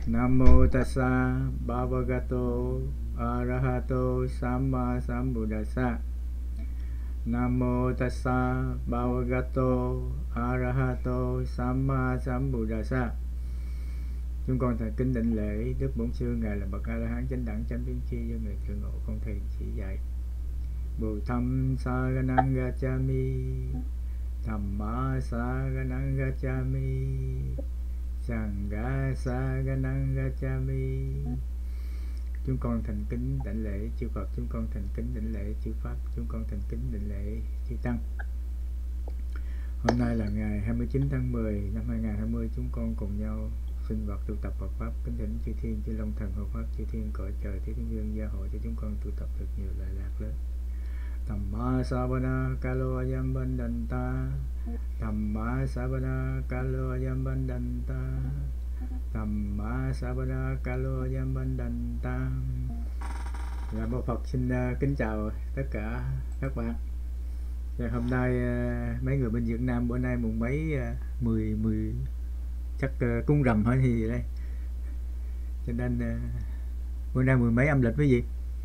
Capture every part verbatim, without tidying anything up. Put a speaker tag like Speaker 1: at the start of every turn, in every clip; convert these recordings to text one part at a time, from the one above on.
Speaker 1: Namo tassa bhagavato arahato samma sambuddhassa. Namo tassa bhagavato arahato samma sambuddhassa. Chúng con thành kính đảnh lễ Đức Bổn Sư, Ngài là bậc A La Hán chánh đẳng chánh biến chi, do người thượng ngộ con thầy chỉ dạy. Bồ tham saranang gacchami, Dhamma saranang gacchami, Sangha saranang gacchami. Chúng con thành kính đảnh lễ chư Phật, chúng con thành kính đảnh lễ chư Pháp, chúng con thành kính đảnh lễ chư Tăng. Hôm nay là ngày hai mươi chín tháng mười năm hai nghìn không trăm hai mươi. Chúng con cùng nhau sinh hoạt tu tập Phật Pháp, kính thỉnh chư Thiên, chư Long Thần hộ Pháp, chư Thiên cõi trời, Thế Thiên Dương gia hộ cho chúng con tu tập được nhiều lợi lạc lớn. Dhamma savana kalo ayam bandanta, Dhamma savana kalo ayam bandanta, Dhamma savana kalo ayam bandanta. Là Mô Phật xin uh, kính chào tất cả các bạn. Và hôm nay uh, mấy người bên Việt Nam bữa nay mùng mấy uh, mười mười chắc uh, cúng rằm hỏi gì đây, cho nên uh, bữa nay mười mấy âm lịch quý vị.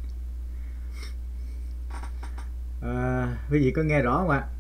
Speaker 1: À, quý vị có nghe rõ không ạ?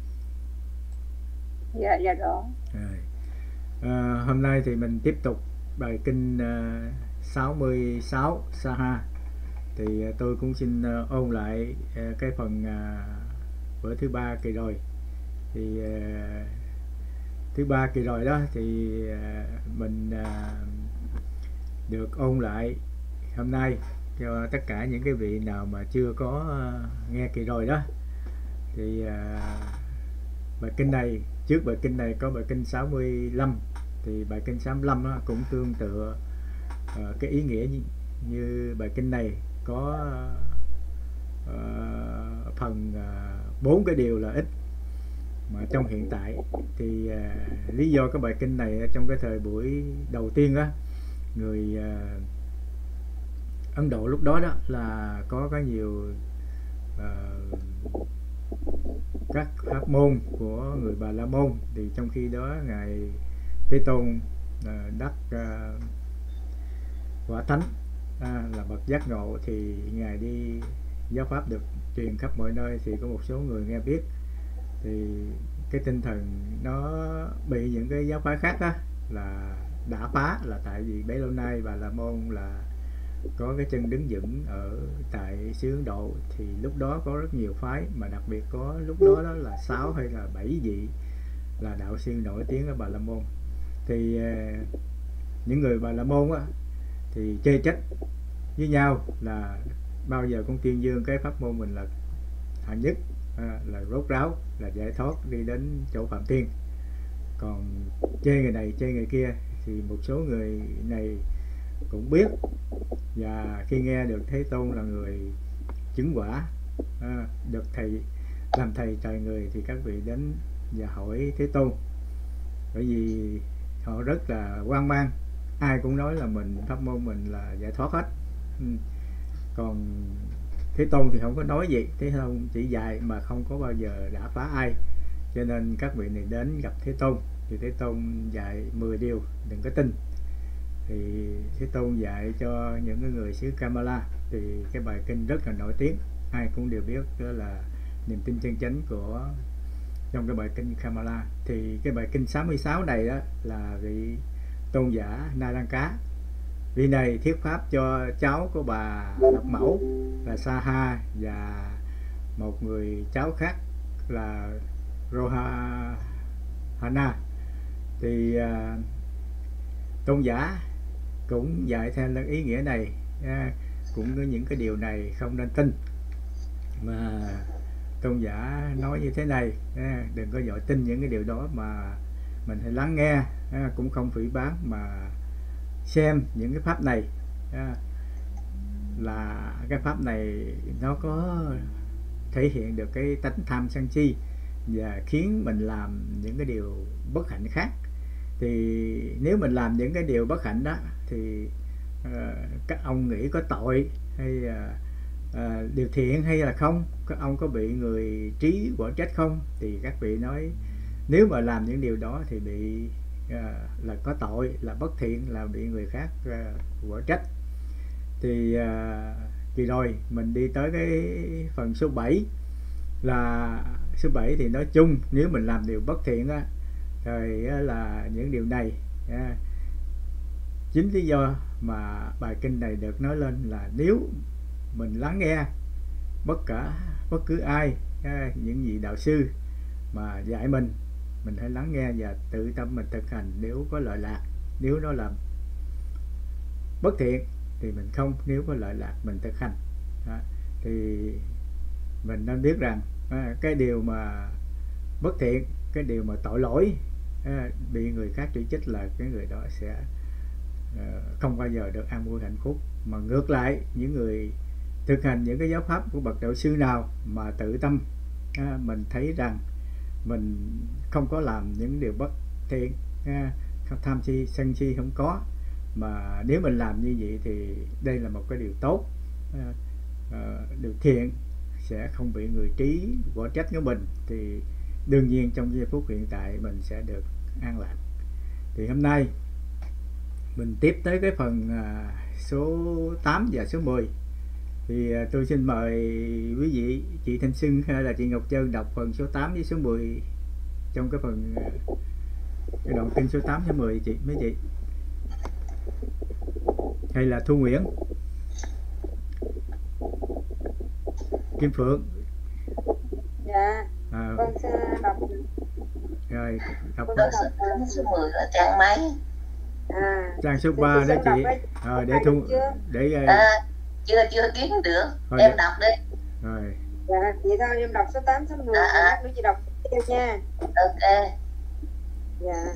Speaker 2: Dạ, dạ rõ.
Speaker 1: Rồi. À, hôm nay thì mình tiếp tục bài kinh uh, sáu mươi sáu Saha. Thì uh, tôi cũng xin uh, ôn lại uh, cái phần uh, bữa thứ ba kỳ rồi. Thì uh, thứ ba kỳ rồi đó thì uh, mình uh, được ôn lại hôm nay cho tất cả những cái vị nào mà chưa có uh, nghe kỳ rồi đó. Thì uh, bài kinh này, trước bài kinh này có bài kinh sáu mươi lăm, thì bài kinh sáu mươi lăm đó cũng tương tự uh, cái ý nghĩa như, như bài kinh này, có uh, phần bốn uh, cái điều lợi ích mà trong hiện tại. Thì uh, lý do cái bài kinh này trong cái thời buổi đầu tiên á, người uh, Ấn Độ lúc đó đó là có có nhiều uh, các pháp môn của người Bà La Môn. Thì trong khi đó ngài Thế Tôn uh, đắc uh, quả thánh, à, là bậc giác ngộ, thì ngài đi giáo pháp được truyền khắp mọi nơi. Thì có một số người nghe biết, thì cái tinh thần nó bị những cái giáo phái khác đó là đã phá, là tại vì bấy lâu nay Bà La Môn là có cái chân đứng vững ở tại xứ Ấn Độ. Thì lúc đó có rất nhiều phái, mà đặc biệt có lúc đó đó là sáu hay là bảy vị là đạo sư nổi tiếng ở Bà La Môn. Thì uh, những người Bà La Môn á thì chê trách với nhau là bao giờ cũng tuyên dương cái pháp môn mình là hạng nhất, à, là rốt ráo, là giải thoát đi đến chỗ Phạm Thiên. Còn chê người này chê người kia, thì một số người này cũng biết, và khi nghe được Thế Tôn là người chứng quả, à, được thầy làm thầy trời người, thì các vị đến và hỏi Thế Tôn, bởi vì họ rất là hoang mang. Ai cũng nói là mình pháp môn mình là giải thoát hết, ừ. Còn Thế Tôn thì không có nói gì, Thế Tôn chỉ dạy mà không có bao giờ đã phá ai. Cho nên các vị này đến gặp Thế Tôn, thì Thế Tôn dạy mười điều đừng có tin. Thì Thế Tôn dạy cho những người xứ Kamala, thì cái bài kinh rất là nổi tiếng, ai cũng đều biết, đó là niềm tin chân chánh của trong cái bài kinh Kamala. Thì cái bài kinh sáu mươi sáu này đó là vị tôn giả Na Đăng Cá. Vị này thuyết pháp cho cháu của bà Độc Mẫu là Saha, và một người cháu khác là Rohana. Thì uh, tôn giả cũng dạy theo ý nghĩa này, uh, cũng có những cái điều này không nên tin. Mà tôn giả nói như thế này, uh, đừng có vội tin những cái điều đó, mà mình phải lắng nghe, uh, cũng không phỉ báng, mà xem những cái pháp này, uh, là cái pháp này nó có thể hiện được cái tánh tham sân si, và khiến mình làm những cái điều bất hạnh khác. Thì nếu mình làm những cái điều bất hạnh đó, thì uh, các ông nghĩ có tội hay uh, uh, điều thiện hay là không, các ông có bị người trí quả trách không? Thì các vị nói nếu mà làm những điều đó thì bị à, là có tội, là bất thiện, là bị người khác à, quở trách. Thì à, kỳ rồi mình đi tới cái phần số bảy, là số bảy thì nói chung nếu mình làm điều bất thiện á, rồi á, là những điều này à, chính lý do mà bài kinh này được nói lên là nếu mình lắng nghe bất cả bất cứ ai à, những vị đạo sư mà dạy mình mình hãy lắng nghe và tự tâm mình thực hành. Nếu có lợi lạc, nếu nó làm bất thiện thì mình không, nếu có lợi lạc mình thực hành. à, thì mình nên biết rằng à, cái điều mà bất thiện, cái điều mà tội lỗi à, bị người khác chỉ trích là cái người đó sẽ à, không bao giờ được an vui hạnh phúc. Mà ngược lại, những người thực hành những cái giáo pháp của bậc đạo sư nào mà tự tâm à, mình thấy rằng mình không có làm những điều bất thiện, à, tham si sân si không có, mà nếu mình làm như vậy thì đây là một cái điều tốt, à, à, điều thiện, sẽ không bị người trí quở trách của mình, thì đương nhiên trong giây phút hiện tại mình sẽ được an lạc. Thì hôm nay mình tiếp tới cái phần à, số tám và số mười. Thì à, tôi xin mời quý vị, chị Thanh Xuân hay là chị Ngọc Trân đọc phần số tám với số mười trong cái phần à, cái đoạn kinh số tám số mười chị, mấy chị, hay là Thu Nguyễn, Kim Phượng.
Speaker 2: Dạ,
Speaker 1: à,
Speaker 2: con sẽ đọc.
Speaker 1: Rồi đọc
Speaker 2: Con
Speaker 1: đó.
Speaker 2: sẽ đọc
Speaker 3: Số mười ở trang mấy?
Speaker 2: à
Speaker 1: Trang số
Speaker 2: thì
Speaker 1: ba
Speaker 2: chị
Speaker 1: đó
Speaker 2: sẽ đọc
Speaker 1: chị.
Speaker 2: đấy.
Speaker 1: Rồi để
Speaker 2: Ai
Speaker 1: Thu
Speaker 2: được chưa?
Speaker 1: để à,
Speaker 3: À, chưa chưa kiếm được.
Speaker 1: thôi
Speaker 3: Em
Speaker 1: để-
Speaker 3: đọc đi.
Speaker 1: rồi
Speaker 2: Dạ, vậy thôi em đọc số tám số mười
Speaker 3: À,
Speaker 2: rồi
Speaker 3: à.
Speaker 2: lát nữa chị đọc tiếp theo nha.
Speaker 3: Ok.
Speaker 2: Dạ.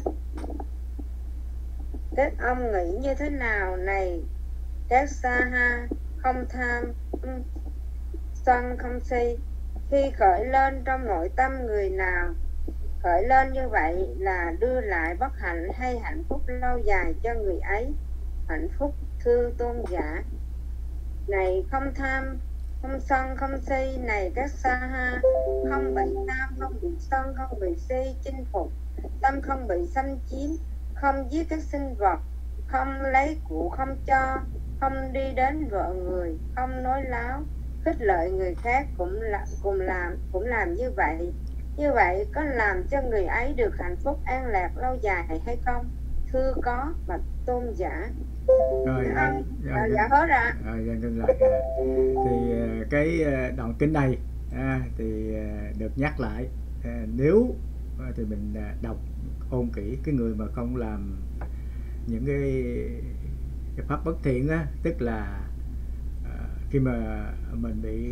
Speaker 2: Các ông nghĩ như thế nào này các sa ha, không tham, không sân, không si, khi khởi lên trong nội tâm người nào, khởi lên như vậy là đưa lại bất hạnh hay hạnh phúc lâu dài cho người ấy? Hạnh phúc, thưa tôn giả. Này không tham, không sân, không si, này các sa ha, không bị tham, không bị sân, không bị si chinh phục, tâm không bị xâm chiếm, không giết các sinh vật, không lấy của không cho, không đi đến vợ người, không nói láo, khích lệ người khác, cũng là cùng làm cũng làm như vậy. Như vậy có làm cho người ấy được hạnh phúc an lạc lâu dài hay không? Thưa có, bạch tôn giả.
Speaker 1: rồi
Speaker 2: Dạ,
Speaker 1: à,
Speaker 2: dạ,
Speaker 1: rồi,
Speaker 2: dạ hết ạ.
Speaker 1: rồi rồi ngừng lại. À, thì à, cái à, đoạn kinh này à, thì à, được nhắc lại, à, nếu à, thì mình à, đọc ôn kỹ. Cái người mà không làm những cái, cái pháp bất thiện á, tức là à, khi mà mình bị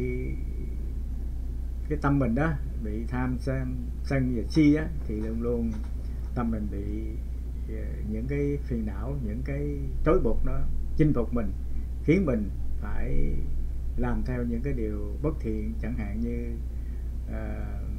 Speaker 1: cái tâm mình đó bị tham sân sân và si á, thì luôn luôn tâm mình bị à, những cái phiền não, những cái trói buộc đó chinh phục mình, khiến mình phải làm theo những cái điều bất thiện, chẳng hạn như à,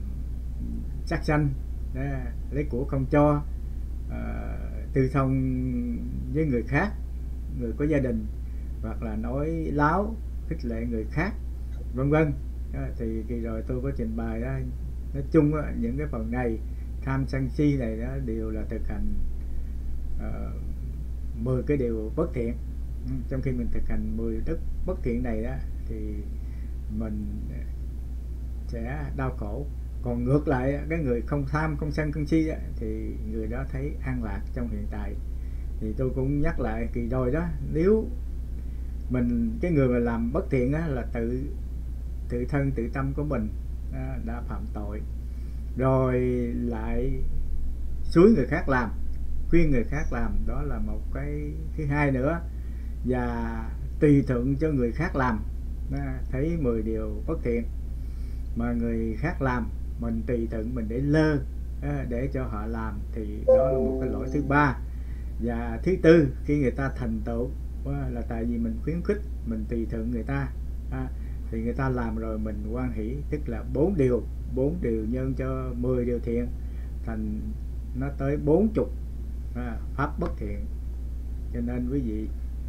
Speaker 1: sát sanh, à, lấy của không cho, à, tư thông với người khác, người có gia đình, hoặc là nói láo, khích lệ người khác, vân vân. Thì kỳ rồi tôi có trình bày đó, nói chung á, những cái phần này tham sân si này đó đều là thực hành uh, mười cái điều bất thiện. Trong khi mình thực hành mười đức bất thiện này đó thì mình sẽ đau khổ. Còn ngược lại, cái người không tham, không sân, không si đó, thì người đó thấy an lạc trong hiện tại. Thì tôi cũng nhắc lại kỳ rồi đó, nếu mình, cái người mà làm bất thiện á, là tự tự thân tự tâm của mình à, đã phạm tội, rồi lại xúi người khác làm, khuyên người khác làm, đó là một cái thứ hai nữa. Và tùy thuận cho người khác làm, à, thấy mười điều bất thiện mà người khác làm, mình tùy thuận, mình để lơ à, để cho họ làm, thì đó là một cái lỗi thứ ba. Và thứ tư, khi người ta thành tựu à, là tại vì mình khuyến khích, mình tùy thuận người ta à, thì người ta làm rồi mình hoan hỷ, tức là bốn điều bốn điều nhân cho mười điều thiện, thành nó tới bốn chục à, pháp bất thiện. Cho nên quý vị,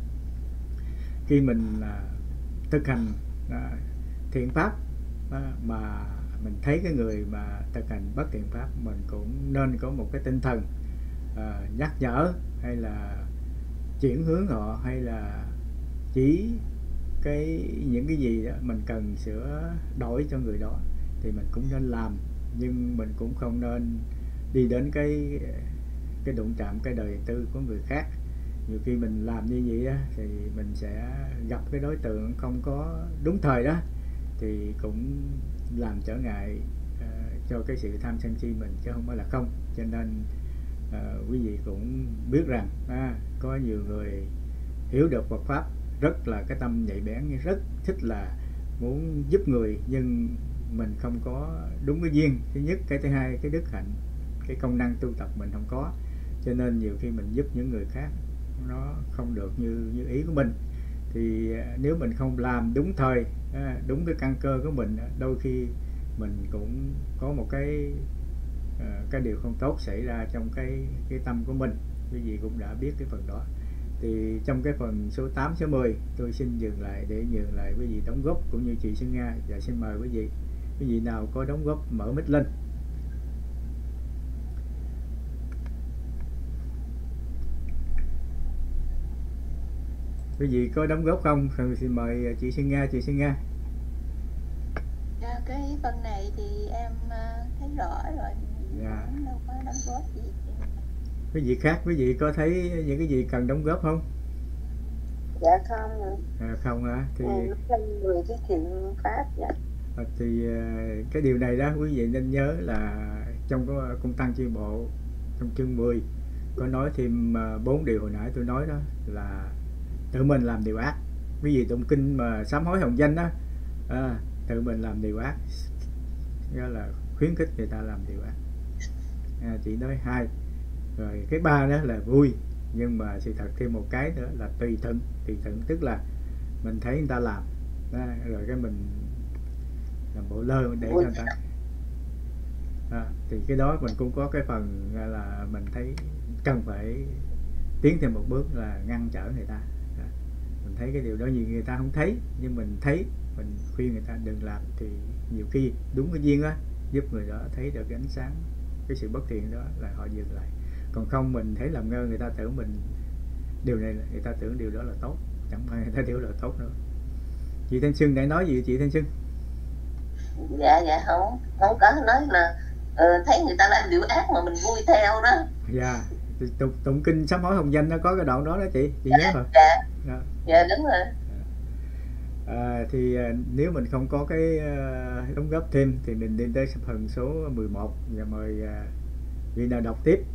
Speaker 1: khi mình à, thực hành à, thiện pháp à, mà mình thấy cái người mà thực hành bất thiện pháp, mình cũng nên có một cái tinh thần à, nhắc nhở hay là chuyển hướng họ, hay là chỉ cái những cái gì đó mình cần sửa đổi cho người đó thì mình cũng nên làm, nhưng mình cũng không nên đi đến cái cái đụng chạm cái đời tư của người khác. Nhiều khi mình làm như vậy á thì mình sẽ gặp cái đối tượng không có đúng thời đó, thì cũng làm trở ngại uh, cho cái sự tham sân si mình, chứ không phải là không. Cho nên uh, quý vị cũng biết rằng à, có nhiều người hiểu được Phật pháp, rất là cái tâm nhạy bén, rất thích là muốn giúp người, nhưng mình không có đúng cái duyên. Thứ nhất, cái thứ hai, cái đức hạnh, cái công năng tu tập mình không có, cho nên nhiều khi mình giúp những người khác nó không được như như ý của mình. Thì nếu mình không làm đúng thời, đúng cái căn cơ của mình, đôi khi mình cũng có một cái cái điều không tốt xảy ra trong cái cái tâm của mình. Quý vị cũng đã biết cái phần đó. Thì trong cái phần số tám, số mười tôi xin dừng lại để nhường lại quý vị đóng góp, cũng như chị Xuân Nga. Và xin mời quý vị quý vị nào có đóng góp mở mic lên. Quý vị có đóng góp không? Thì mời chị Xuân Nga. Chị Xuân Nga.
Speaker 4: Dạ, cái phần này thì em thấy rõ rồi.
Speaker 1: Dạ.
Speaker 4: Đâu có đóng góp gì.
Speaker 1: Quý vị khác, quý vị có thấy những cái gì cần đóng góp không?
Speaker 2: Dạ không.
Speaker 1: À, không hả? Thì
Speaker 2: à, người cái chuyện pháp dạ.
Speaker 1: À, thì cái điều này đó quý vị nên nhớ là trong cái công tăng chi bộ trong chương mười có nói thêm bốn điều hồi nãy tôi nói đó, là tự mình làm điều ác. Quý vị tụng kinh mà sám hối hồng danh đó, à, tự mình làm điều ác, đó là khuyến khích người ta làm điều ác. À, chị nói hai. Rồi cái ba đó là vui, nhưng mà sự thật thêm một cái nữa là tùy thuận. Tùy thuận tức là mình thấy người ta làm à, rồi cái mình làm bộ lơ để cho người ta à, thì cái đó mình cũng có cái phần là mình thấy cần phải tiến thêm một bước là ngăn trở người ta. À, mình thấy cái điều đó gì người ta không thấy, nhưng mình thấy, mình khuyên người ta đừng làm, thì nhiều khi đúng cái duyên á, giúp người đó thấy được cái ánh sáng, cái sự bất thiện đó là họ dừng lại. Còn không mình thấy làm ngơ, người ta tưởng mình điều này, người ta tưởng điều đó là tốt, chẳng phải người ta điều đó là tốt nữa. Chị Thanh Xuân đã nói gì chị Thanh Xuân?
Speaker 3: Dạ dạ không không có nói là uh, thấy người ta làm điều ác mà mình vui theo đó.
Speaker 1: Dạ, tụng, tụng kinh sám hối hồng danh nó có cái đoạn đó đó chị, chị
Speaker 3: dạ,
Speaker 1: nhớ hả?
Speaker 3: Dạ, dạ, dạ đúng rồi.
Speaker 1: À, thì à, nếu mình không có cái à, đóng góp thêm thì mình đi tới phần số mười một và mời à, vị nào đọc tiếp.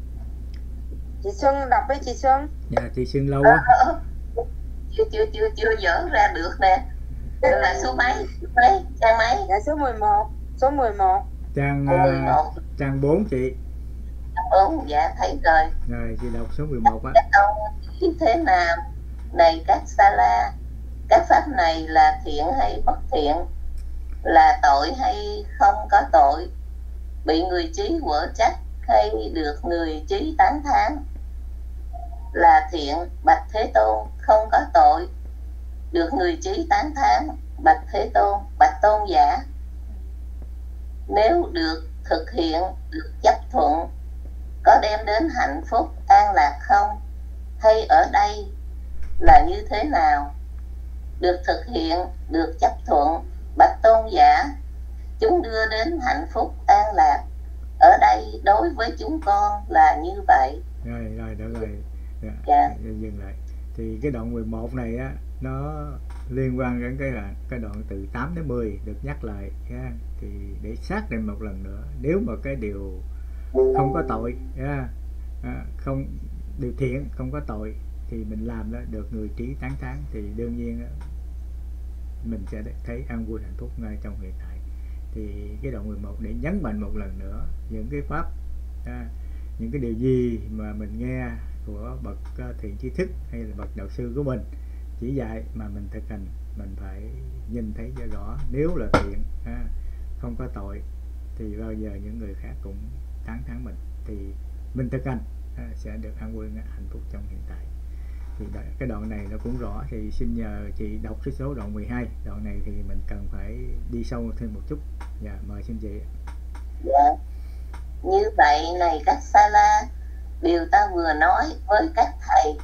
Speaker 2: Chị Xuân đọc với chị Xuân.
Speaker 1: Dạ, chị Xuân lâu quá.
Speaker 3: À, chưa chưa chưa chưa dở ra được nè. Là số mấy? Mấy? Trang mấy?
Speaker 2: Dạ số mười một. Số mười một.
Speaker 1: Trang uh, trang bốn chị.
Speaker 3: Trang bốn, dạ thấy rồi.
Speaker 1: Rồi chị đọc số mười một á.
Speaker 3: Các ông như thế nào? Này các sa la, các pháp này là thiện hay bất thiện? Là tội hay không có tội? Bị người trí quở trách hay được người trí tán thán? Là thiện, bạch Thế Tôn, không có tội. Được người trí tán thán, bạch Thế Tôn, bạch Tôn giả. Nếu được thực hiện, được chấp thuận, có đem đến hạnh phúc an lạc không? Hay ở đây là như thế nào? Được thực hiện, được chấp thuận, bạch Tôn giả, chúng đưa đến hạnh phúc an lạc. Ở đây đối với chúng con là như vậy.
Speaker 1: Rồi, rồi, được rồi. Dạ,
Speaker 3: dạ.
Speaker 1: Dừng lại. Thì cái đoạn mười một này á, nó liên quan đến cái là cái đoạn từ tám đến mười được nhắc lại nha. Thì để xác định một lần nữa, nếu mà cái điều không có tội nha, không điều thiện không có tội thì mình làm đó được người trí tán thán, thì đương nhiên đó, mình sẽ thấy an vui hạnh phúc ngay trong hiện tại. Thì cái đoạn mười một để nhấn mạnh một lần nữa những cái pháp à, những cái điều gì mà mình nghe của bậc thiện tri thức hay là bậc đạo sư của mình chỉ dạy mà mình thực hành, mình phải nhìn thấy cho rõ. Nếu là thiện à, không có tội thì bao giờ những người khác cũng tán thán mình, thì mình thực hành à, sẽ được an vui hạnh phúc trong hiện tại. Thì cái đoạn này nó cũng rõ, thì xin nhờ chị đọc cái số đoạn mười hai. Đoạn này thì mình cần phải đi sâu thêm một chút. Dạ, mời xin chị.
Speaker 3: Dạ. Như vậy này các sa la, điều ta vừa nói với các thầy.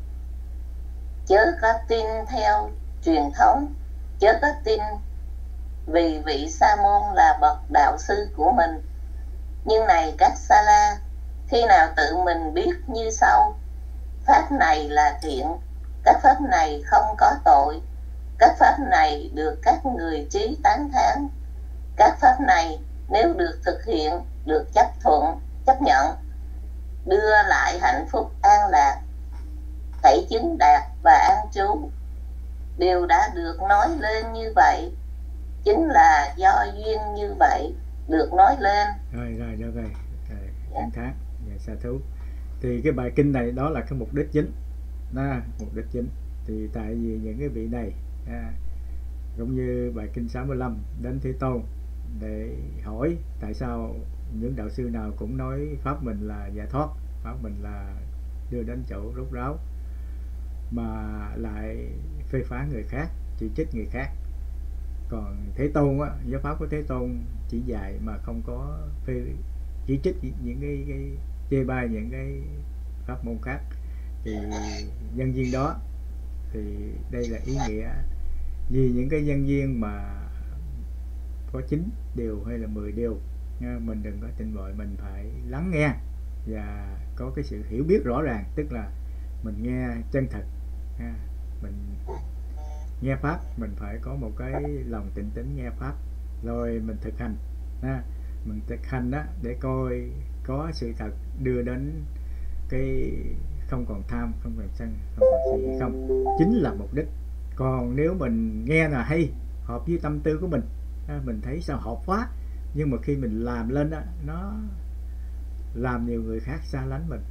Speaker 3: Chớ có tin theo truyền thống, chớ có tin vì vị sa môn là bậc đạo sư của mình. Nhưng này các sa la, khi nào tự mình biết như sau: pháp này là thiện, các pháp này không có tội, các pháp này được các người trí tán thán, các pháp này nếu được thực hiện, được chấp thuận, chấp nhận, đưa lại hạnh phúc an lạc, thảy chứng đạt và an trú. Điều đã được nói lên như vậy chính là do duyên như vậy được nói lên.
Speaker 1: Rồi rồi rồi rồi, tán thán, dạ, sa thú. Thì cái bài kinh này đó là cái mục đích chính, đó, mục đích chính. Thì tại vì những cái vị này à, cũng như bài kinh sáu mươi lăm đến Thế Tôn để hỏi tại sao những đạo sư nào cũng nói pháp mình là giải thoát, pháp mình là đưa đến chỗ rốt ráo, mà lại phê phán người khác, chỉ trích người khác. Còn Thế Tôn á, giáo pháp của Thế Tôn chỉ dạy mà không có phê chỉ trích những cái, cái chê bai những cái pháp môn khác. Thì nhân duyên đó, thì đây là ý nghĩa vì những cái nhân duyên mà có chín điều hay là mười điều, mình đừng có tin vội, mình phải lắng nghe và có cái sự hiểu biết rõ ràng, tức là mình nghe chân thật, mình nghe pháp, mình phải có một cái lòng tịnh tín nghe pháp, rồi mình thực hành, mình thực hành đó để coi có sự thật đưa đến cái không còn tham, không còn sân, không còn si không, chính là mục đích. Còn nếu mình nghe là hay, hợp với tâm tư của mình, mình thấy sao hợp quá, nhưng mà khi mình làm lên đó, nó làm nhiều người khác xa lánh mình,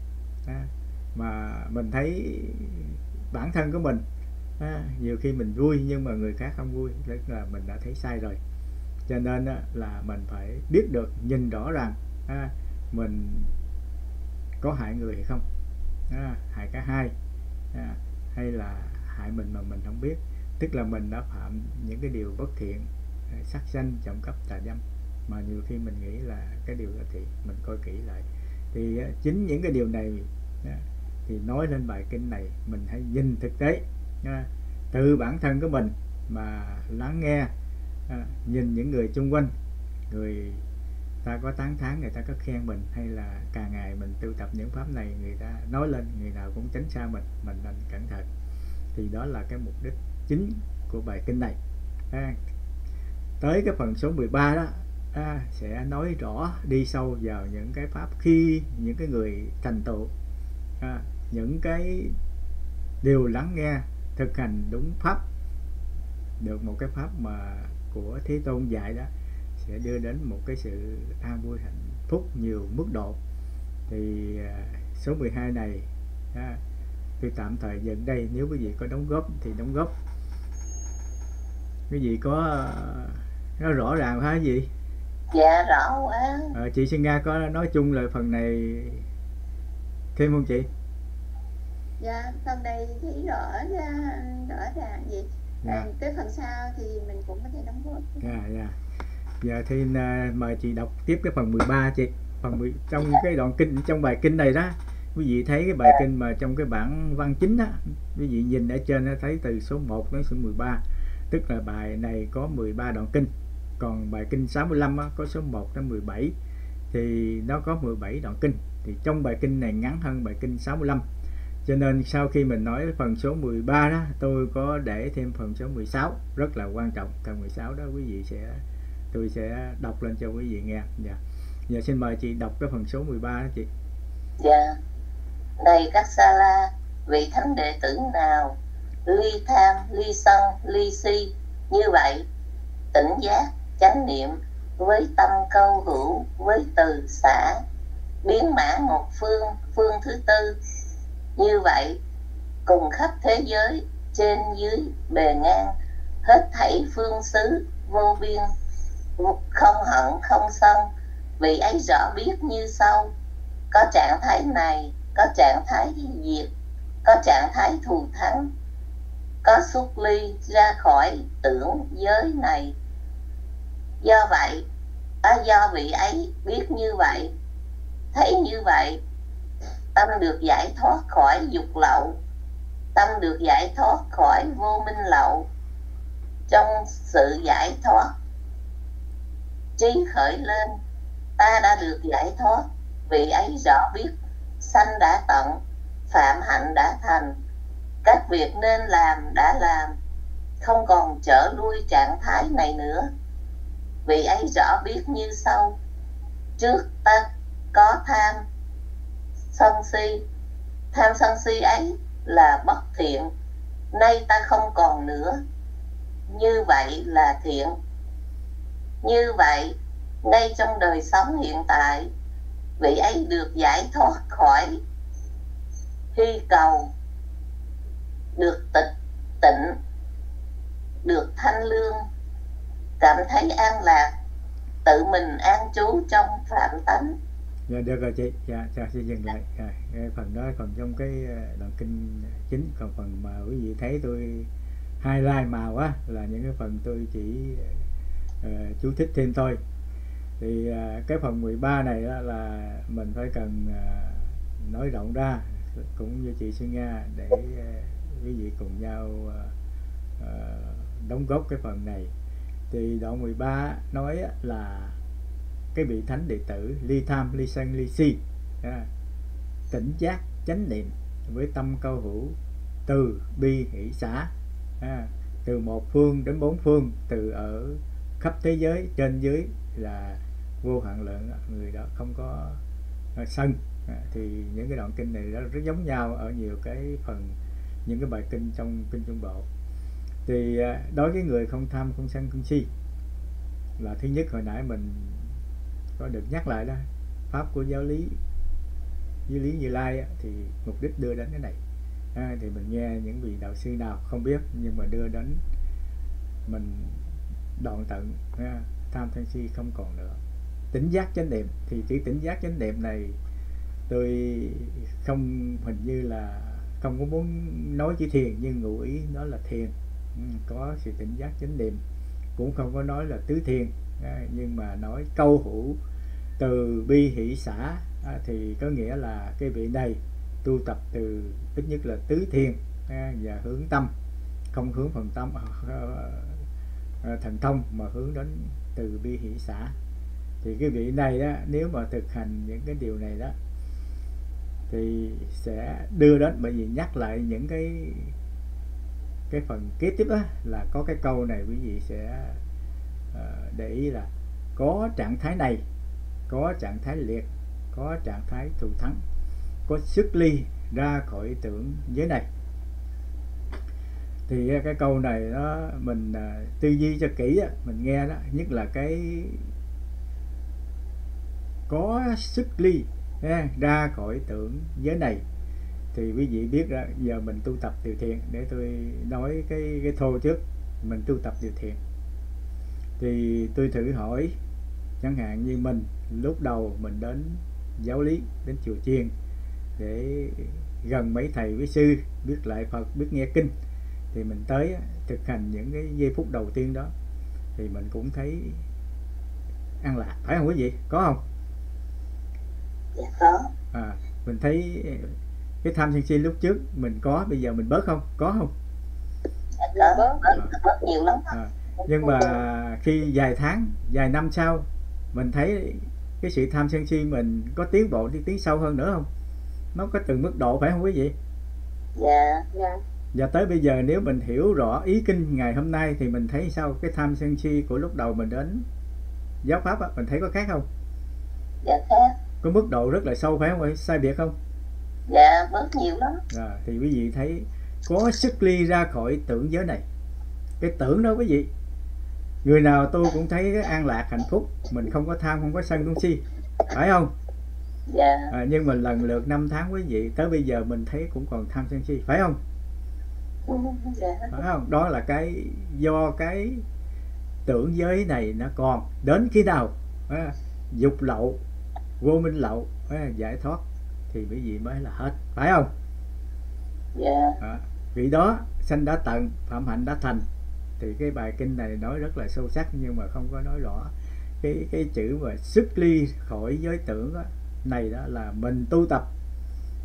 Speaker 1: mà mình thấy bản thân của mình nhiều khi mình vui nhưng mà người khác không vui, tức là mình đã thấy sai rồi. Cho nên là mình phải biết được, nhìn rõ ràng mình có hại người hay không, hại cả hai, hay là hại mình mà mình không biết, tức là mình đã phạm những cái điều bất thiện, sát sanh, trộm cắp, tà dâm, mà nhiều khi mình nghĩ là cái điều đó, thì mình coi kỹ lại. Thì chính những cái điều này thì nói lên bài kinh này, mình hãy nhìn thực tế từ bản thân của mình mà lắng nghe, nhìn những người xung quanh, người ta có tán thán, người ta có khen mình, hay là càng ngày mình tu tập những pháp này, người ta nói lên, người nào cũng tránh xa mình, mình nên cẩn thận. Thì đó là cái mục đích chính của bài kinh này. À, tới cái phần số mười ba đó à, sẽ nói rõ, đi sâu vào những cái pháp khi những cái người thành tựu, à, những cái điều lắng nghe, thực hành đúng pháp, được một cái pháp mà của Thế Tôn dạy đó, sẽ đưa đến một cái sự an vui hạnh phúc nhiều mức độ. Thì à, số mười hai này à, tôi tạm thời dừng đây. Nếu quý vị có đóng góp thì đóng góp. Quý vị có nó rõ ràng hả gì?
Speaker 3: Dạ rõ quá.
Speaker 1: À, chị Sinh Nga có nói chung là phần này thêm không chị?
Speaker 4: Dạ, phần này thấy rõ ra, rõ ràng gì. Dạ. À, tới phần sau thì mình cũng có thể đóng góp.
Speaker 1: Dạ, dạ. Giờ thì uh, mời chị đọc tiếp cái phần mười ba chị. Phần mười, trong cái đoạn kinh, trong bài kinh này đó, quý vị thấy cái bài kinh mà trong cái bản văn chính đó, quý vị nhìn ở trên nó thấy từ số một đến số mười ba, tức là bài này có mười ba đoạn kinh. Còn bài kinh sáu mươi lăm á, có số một đến mười bảy, thì nó có mười bảy đoạn kinh. Thì trong bài kinh này ngắn hơn bài kinh sáu mươi lăm. Cho nên sau khi mình nói phần số mười ba đó, tôi có để thêm phần số mười sáu, rất là quan trọng. Phần mười sáu đó quý vị sẽ tôi sẽ đọc lên cho quý vị nghe. Dạ. Giờ xin mời chị đọc cái phần số mười ba đó chị.
Speaker 3: Dạ. Này các sa la, vị thánh đệ tử nào ly tham, ly sân, ly si như vậy, tỉnh giác, chánh niệm với tâm câu hữu, với từ xả, biến mãn một phương, phương thứ tư, như vậy cùng khắp thế giới, trên dưới bề ngang, hết thảy phương xứ vô biên, không hận không sân, vị ấy rõ biết như sau: có trạng thái này, có trạng thái diệt, có trạng thái thù thắng, có xuất ly ra khỏi tưởng giới này. Do vậy, à, do vị ấy biết như vậy, thấy như vậy, tâm được giải thoát khỏi dục lậu, tâm được giải thoát khỏi vô minh lậu. Trong sự giải thoát, trí khởi lên, ta đã được giải thoát, vị ấy rõ biết, sanh đã tận, phạm hạnh đã thành, các việc nên làm đã làm, không còn trở lui trạng thái này nữa. Vị ấy rõ biết như sau: trước ta có tham sân si, tham sân si ấy là bất thiện, nay ta không còn nữa, như vậy là thiện. Như vậy, ngay trong đời sống hiện tại, vị ấy được giải thoát khỏi hy cầu, được tịch tịnh, được thanh lương, cảm thấy an lạc, tự mình an trú trong phạm tánh.
Speaker 1: Dạ, được rồi chị. Dạ, cho xin dừng lại. À, cái phần đó còn trong cái đoạn kinh chính, còn phần mà quý vị thấy tôi highlight màu á là những cái phần tôi chỉ uh, chú thích thêm thôi. Thì uh, cái phần mười ba này đó là mình phải cần uh, nói rộng ra, cũng như chị Xuân Nga, để uh, quý vị cùng nhau uh, uh, đóng góp cái phần này. Thì đoạn mười ba nói là cái vị thánh đệ tử ly tham, ly sân, ly si, à, tỉnh giác chánh niệm với tâm câu hữu, từ bi hỷ xả, à, từ một phương đến bốn phương, từ ở khắp thế giới, trên dưới là vô hạn lượng, người đó không có uh, sân. À, thì những cái đoạn kinh này nó rất giống nhau ở nhiều cái phần, những cái bài kinh trong kinh Trung Bộ. Thì uh, đối với người không tham, không sân, không si là thứ nhất, hồi nãy mình có được nhắc lại đó, pháp của giáo lý dưới lý Như Lai á, thì mục đích đưa đến cái này. À, thì mình nghe những vị đạo sư nào không biết, nhưng mà đưa đến mình đoạn tận à, tham sân si không còn nữa, tỉnh giác chánh niệm. Thì chữ tỉnh giác chánh niệm này tôi không, hình như là không có muốn nói chữ thiền, nhưng ngụ ý nó là thiền. Ừ, có sự tỉnh giác chánh niệm, cũng không có nói là tứ thiền, à, nhưng mà nói câu hữu từ bi hỷ xả, à, thì có nghĩa là cái vị này tu tập từ ít nhất là tứ thiền, à, và hướng tâm, không hướng phần tâm à, à, thần thông, mà hướng đến từ bi hỷ xả. Thì cái vị này đó, nếu mà thực hành những cái điều này đó thì sẽ đưa đến, bởi vì nhắc lại những cái cái phần kế tiếp đó, là có cái câu này quý vị sẽ uh, để ý là có trạng thái này, có trạng thái liệt, có trạng thái thù thắng, có xuất ly ra khỏi tưởng giới này. Thì cái câu này nó mình uh, tư duy cho kỹ á, mình nghe đó, nhất là cái có xuất ly ha, ra khỏi tưởng giới này. Thì quý vị biết ra giờ mình tu tập điều thiện, để tôi nói cái cái thô trước. Mình tu tập điều thiện thì tôi thử hỏi, chẳng hạn như mình lúc đầu mình đến giáo lý, đến chùa chiền để gần mấy thầy với sư, biết lại Phật, biết nghe kinh, thì mình tới thực hành những cái giây phút đầu tiên đó thì mình cũng thấy an lạc, phải không quý vị? Có không?
Speaker 3: Dạ có.
Speaker 1: À, mình thấy cái tham sân si lúc trước mình có, bây giờ mình bớt không? Có không?
Speaker 3: Dạ có, bớt, bớt, à. bớt nhiều lắm.
Speaker 1: À, nhưng mà khi vài tháng, vài năm sau, mình thấy cái sự tham sân si mình có tiến bộ, đi tiến sâu hơn nữa không? Nó có từng mức độ, phải không quý vị?
Speaker 3: Dạ, dạ.
Speaker 1: Và tới bây giờ nếu mình hiểu rõ ý kinh ngày hôm nay thì mình thấy sao? Cái tham sân si của lúc đầu mình đến giáo pháp á, mình thấy có khác không?
Speaker 3: Dạ khác.
Speaker 1: Có mức độ rất là sâu, phải không? Sai biệt không?
Speaker 3: Dạ, bớt nhiều lắm.
Speaker 1: À, thì quý vị thấy có xuất ly ra khỏi tưởng giới này. Cái tưởng đó quý vị, người nào tôi cũng thấy cái an lạc, hạnh phúc, mình không có tham, không có sân, không si, phải không?
Speaker 3: Dạ.
Speaker 1: À, nhưng mà lần lượt năm tháng quý vị, tới bây giờ mình thấy cũng còn tham sân si, phải không?
Speaker 3: Dạ.
Speaker 1: Phải không? Đó là cái do cái tưởng giới này nó còn, đến khi nào à, dục lậu, vô minh lậu à, giải thoát thì quý vị mới là hết, phải không?
Speaker 3: Dạ.
Speaker 1: À, vì đó sanh đã tận, phạm hạnh đã thành. Thì cái bài kinh này nói rất là sâu sắc, nhưng mà không có nói rõ cái cái chữ mà xuất ly khỏi giới tưởng đó, này đó là mình tu tập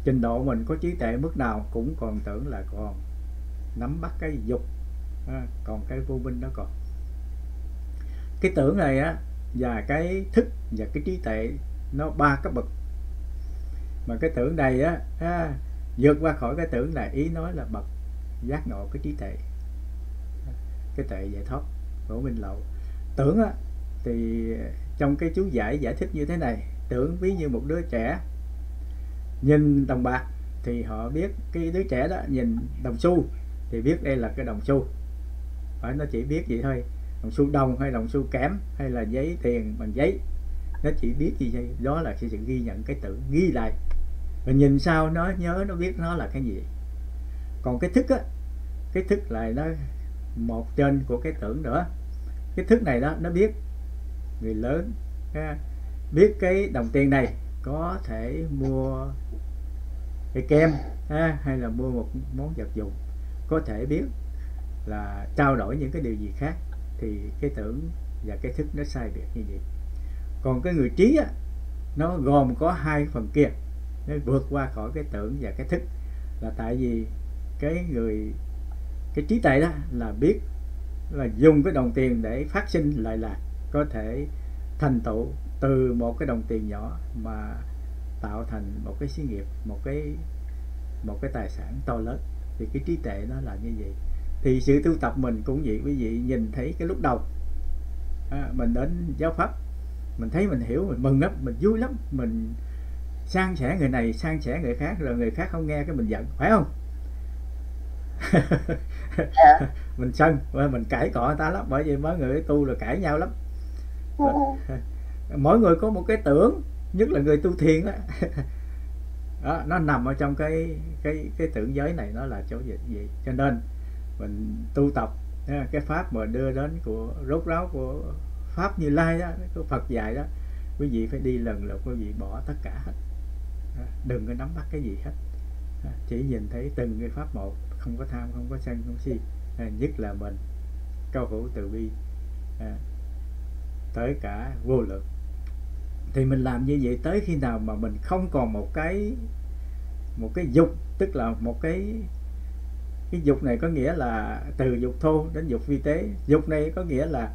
Speaker 1: trình độ mình có trí tuệ mức nào cũng còn tưởng là còn nắm bắt cái dục, à, còn cái vô minh đó còn. Cái tưởng này á và cái thức và cái trí tuệ nó ba cấp bậc, mà cái tưởng này á à, vượt qua khỏi cái tưởng này, ý nói là bậc giác ngộ cái trí tuệ, cái tuệ giải thoát của minh lậu. Tưởng á thì trong cái chú giải giải thích như thế này: tưởng ví như một đứa trẻ nhìn đồng bạc thì họ biết, cái đứa trẻ đó nhìn đồng xu thì biết đây là cái đồng xu, phải, nó chỉ biết vậy thôi, đồng xu đồng hay đồng xu kém hay là giấy tiền bằng giấy, nó chỉ biết gì vậy, đó là cái sự ghi nhận, cái tưởng ghi lại, rồi nhìn sau nó nhớ, nó biết nó là cái gì. Còn cái thức á, cái thức lại nó một trên của cái tưởng nữa. Cái thức này đó nó biết người lớn ha, biết cái đồng tiền này có thể mua cái kem ha, hay là mua một món vật dụng, có thể biết là trao đổi những cái điều gì khác, thì cái tưởng và cái thức nó sai biệt như vậy. Còn cái người trí á, nó gồm có hai phần kia, nó vượt qua khỏi cái tưởng và cái thức, là tại vì cái người cái trí tuệ đó là biết là dùng cái đồng tiền để phát sinh lại, là có thể thành tựu từ một cái đồng tiền nhỏ mà tạo thành một cái xí nghiệp, một cái một cái tài sản to lớn, thì cái trí tuệ nó là như vậy. Thì sự tu tập mình cũng vậy, quý vị nhìn thấy cái lúc đầu à, mình đến giáo pháp, mình thấy mình hiểu, mình mừng lắm, mình vui lắm, mình san sẻ người này, san sẻ người khác, rồi người khác không nghe cái mình giận, phải không? Mình sân, mình cãi cọ người ta lắm, bởi vì mấy người tu là cãi nhau lắm. Mỗi người có một cái tưởng, nhất là người tu thiền đó, đó nó nằm ở trong cái cái cái tưởng giới này, nó là chỗ gì vậy. Cho nên mình tu tập cái pháp mà đưa đến của rốt ráo của pháp Như Lai đó, của Phật dạy đó, quý vị phải đi lần lượt, quý vị bỏ tất cả hết, đừng có nắm bắt cái gì hết, chỉ nhìn thấy từng cái pháp một, không có tham, không có sân, không si, nhất là mình câu hữu từ bi tới cả vô lượng. Thì mình làm như vậy tới khi nào mà mình không còn một cái một cái dục, tức là một cái cái dục này có nghĩa là từ dục thô đến dục vi tế. Dục này có nghĩa là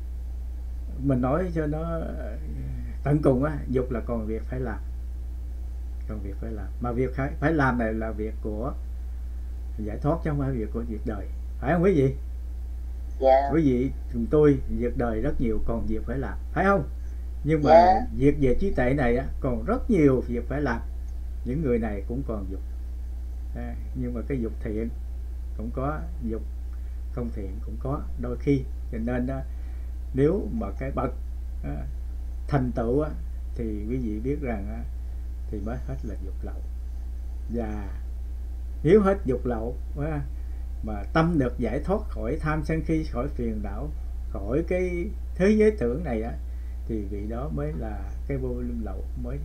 Speaker 1: mình nói cho nó tận cùng á, dục là còn việc phải làm, còn việc phải làm, mà việc phải, phải làm này là việc của giải thoát chứ không phải việc của việc đời, phải không quý vị?
Speaker 3: Yeah.
Speaker 1: Quý vị cùng tôi việc đời rất nhiều, còn việc phải làm, phải không? Nhưng mà
Speaker 3: yeah.
Speaker 1: việc về trí tuệ này á, còn rất nhiều việc phải làm. Những người này cũng còn dục à, nhưng mà cái dục thiện cũng có, dục không thiện cũng có đôi khi. Cho nên á, nếu mà cái bậc à, thành tựu á, thì quý vị biết rằng á, thì mới hết là dục lậu. Và nếu hết dục lậu á, mà tâm được giải thoát khỏi tham sân si, khỏi phiền não, khỏi cái thế giới tưởng này á, thì vị đó mới là cái vô lương lậu, mới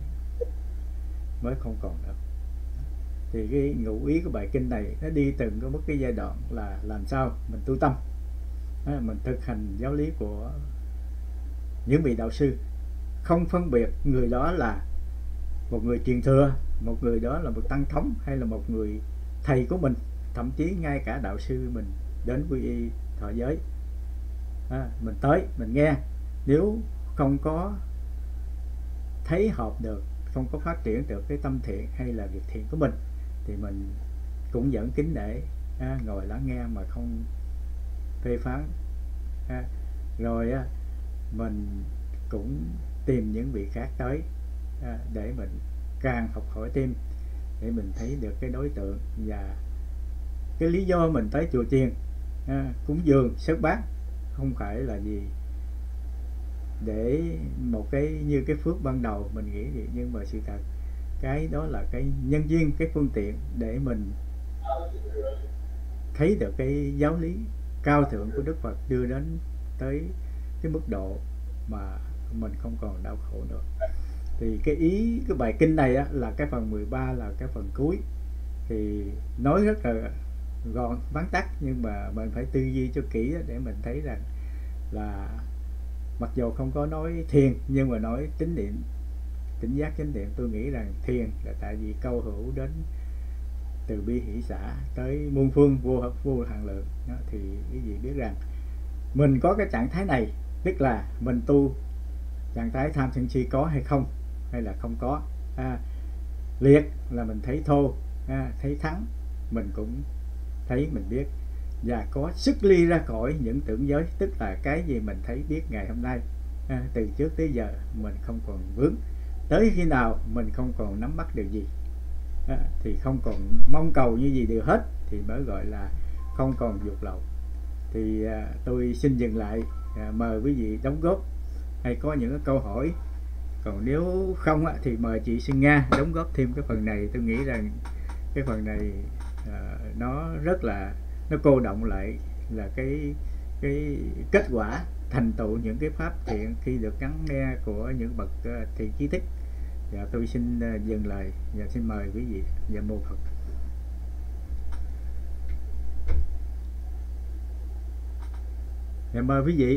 Speaker 1: mới không còn nữa. Thì cái ngụ ý của bài kinh này nó đi từng có một cái giai đoạn là làm sao mình tu tâm, mình thực hành giáo lý của những vị đạo sư, không phân biệt người đó là một người truyền thừa, một người đó là một tăng thống, hay là một người thầy của mình, thậm chí ngay cả đạo sư mình đến quy y thọ giới à, mình tới mình nghe, nếu không có thấy hợp được, không có phát triển được cái tâm thiện hay là việc thiện của mình, thì mình cũng vẫn kính để à, ngồi lắng nghe mà không phê phán à, rồi à, mình cũng tìm những vị khác tới à, để mình càng học hỏi thêm, để mình thấy được cái đối tượng và cái lý do mình tới chùa chiền à, cúng dường sớt bát không phải là gì để một cái như cái phước ban đầu mình nghĩ vậy, nhưng mà sự thật cái đó là cái nhân duyên, cái phương tiện để mình thấy được cái giáo lý cao thượng của Đức Phật đưa đến tới cái mức độ mà mình không còn đau khổ nữa. Thì cái ý cái bài kinh này á, là cái phần mười ba, là cái phần cuối, thì nói rất là gọn vắn tắt, nhưng mà mình phải tư duy cho kỹ để mình thấy rằng là mặc dù không có nói thiền nhưng mà nói tín niệm, tỉnh giác chánh niệm, tôi nghĩ rằng thiền là tại vì câu hữu đến từ bi hỷ xã tới muôn phương vô vô hạn lượng đó, thì quý vị biết rằng mình có cái trạng thái này, tức là mình tu trạng thái tham sân si có hay không, hay là không có. À, liệt là mình thấy thô, à, thấy thắng mình cũng thấy mình biết, và có sức ly ra khỏi những tưởng giới, tức là cái gì mình thấy biết ngày hôm nay, à, từ trước tới giờ mình không còn vướng, tới khi nào mình không còn nắm bắt điều gì, à, thì không còn mong cầu như gì điều hết, thì mới gọi là không còn dục lậu. Thì à, tôi xin dừng lại, à, mời quý vị đóng góp hay có những cái câu hỏi, còn nếu không á, thì mời chị Xuân Nga đóng góp thêm cái phần này. Tôi nghĩ rằng cái phần này à, nó rất là nó cô động lại là cái cái kết quả thành tựu những cái pháp thiện khi được lắng nghe của những bậc uh, thiện trí thức. Dạ, tôi xin uh, dừng lời và xin mời quý vị. Dạ, mô Phật. Dạ, mời quý vị.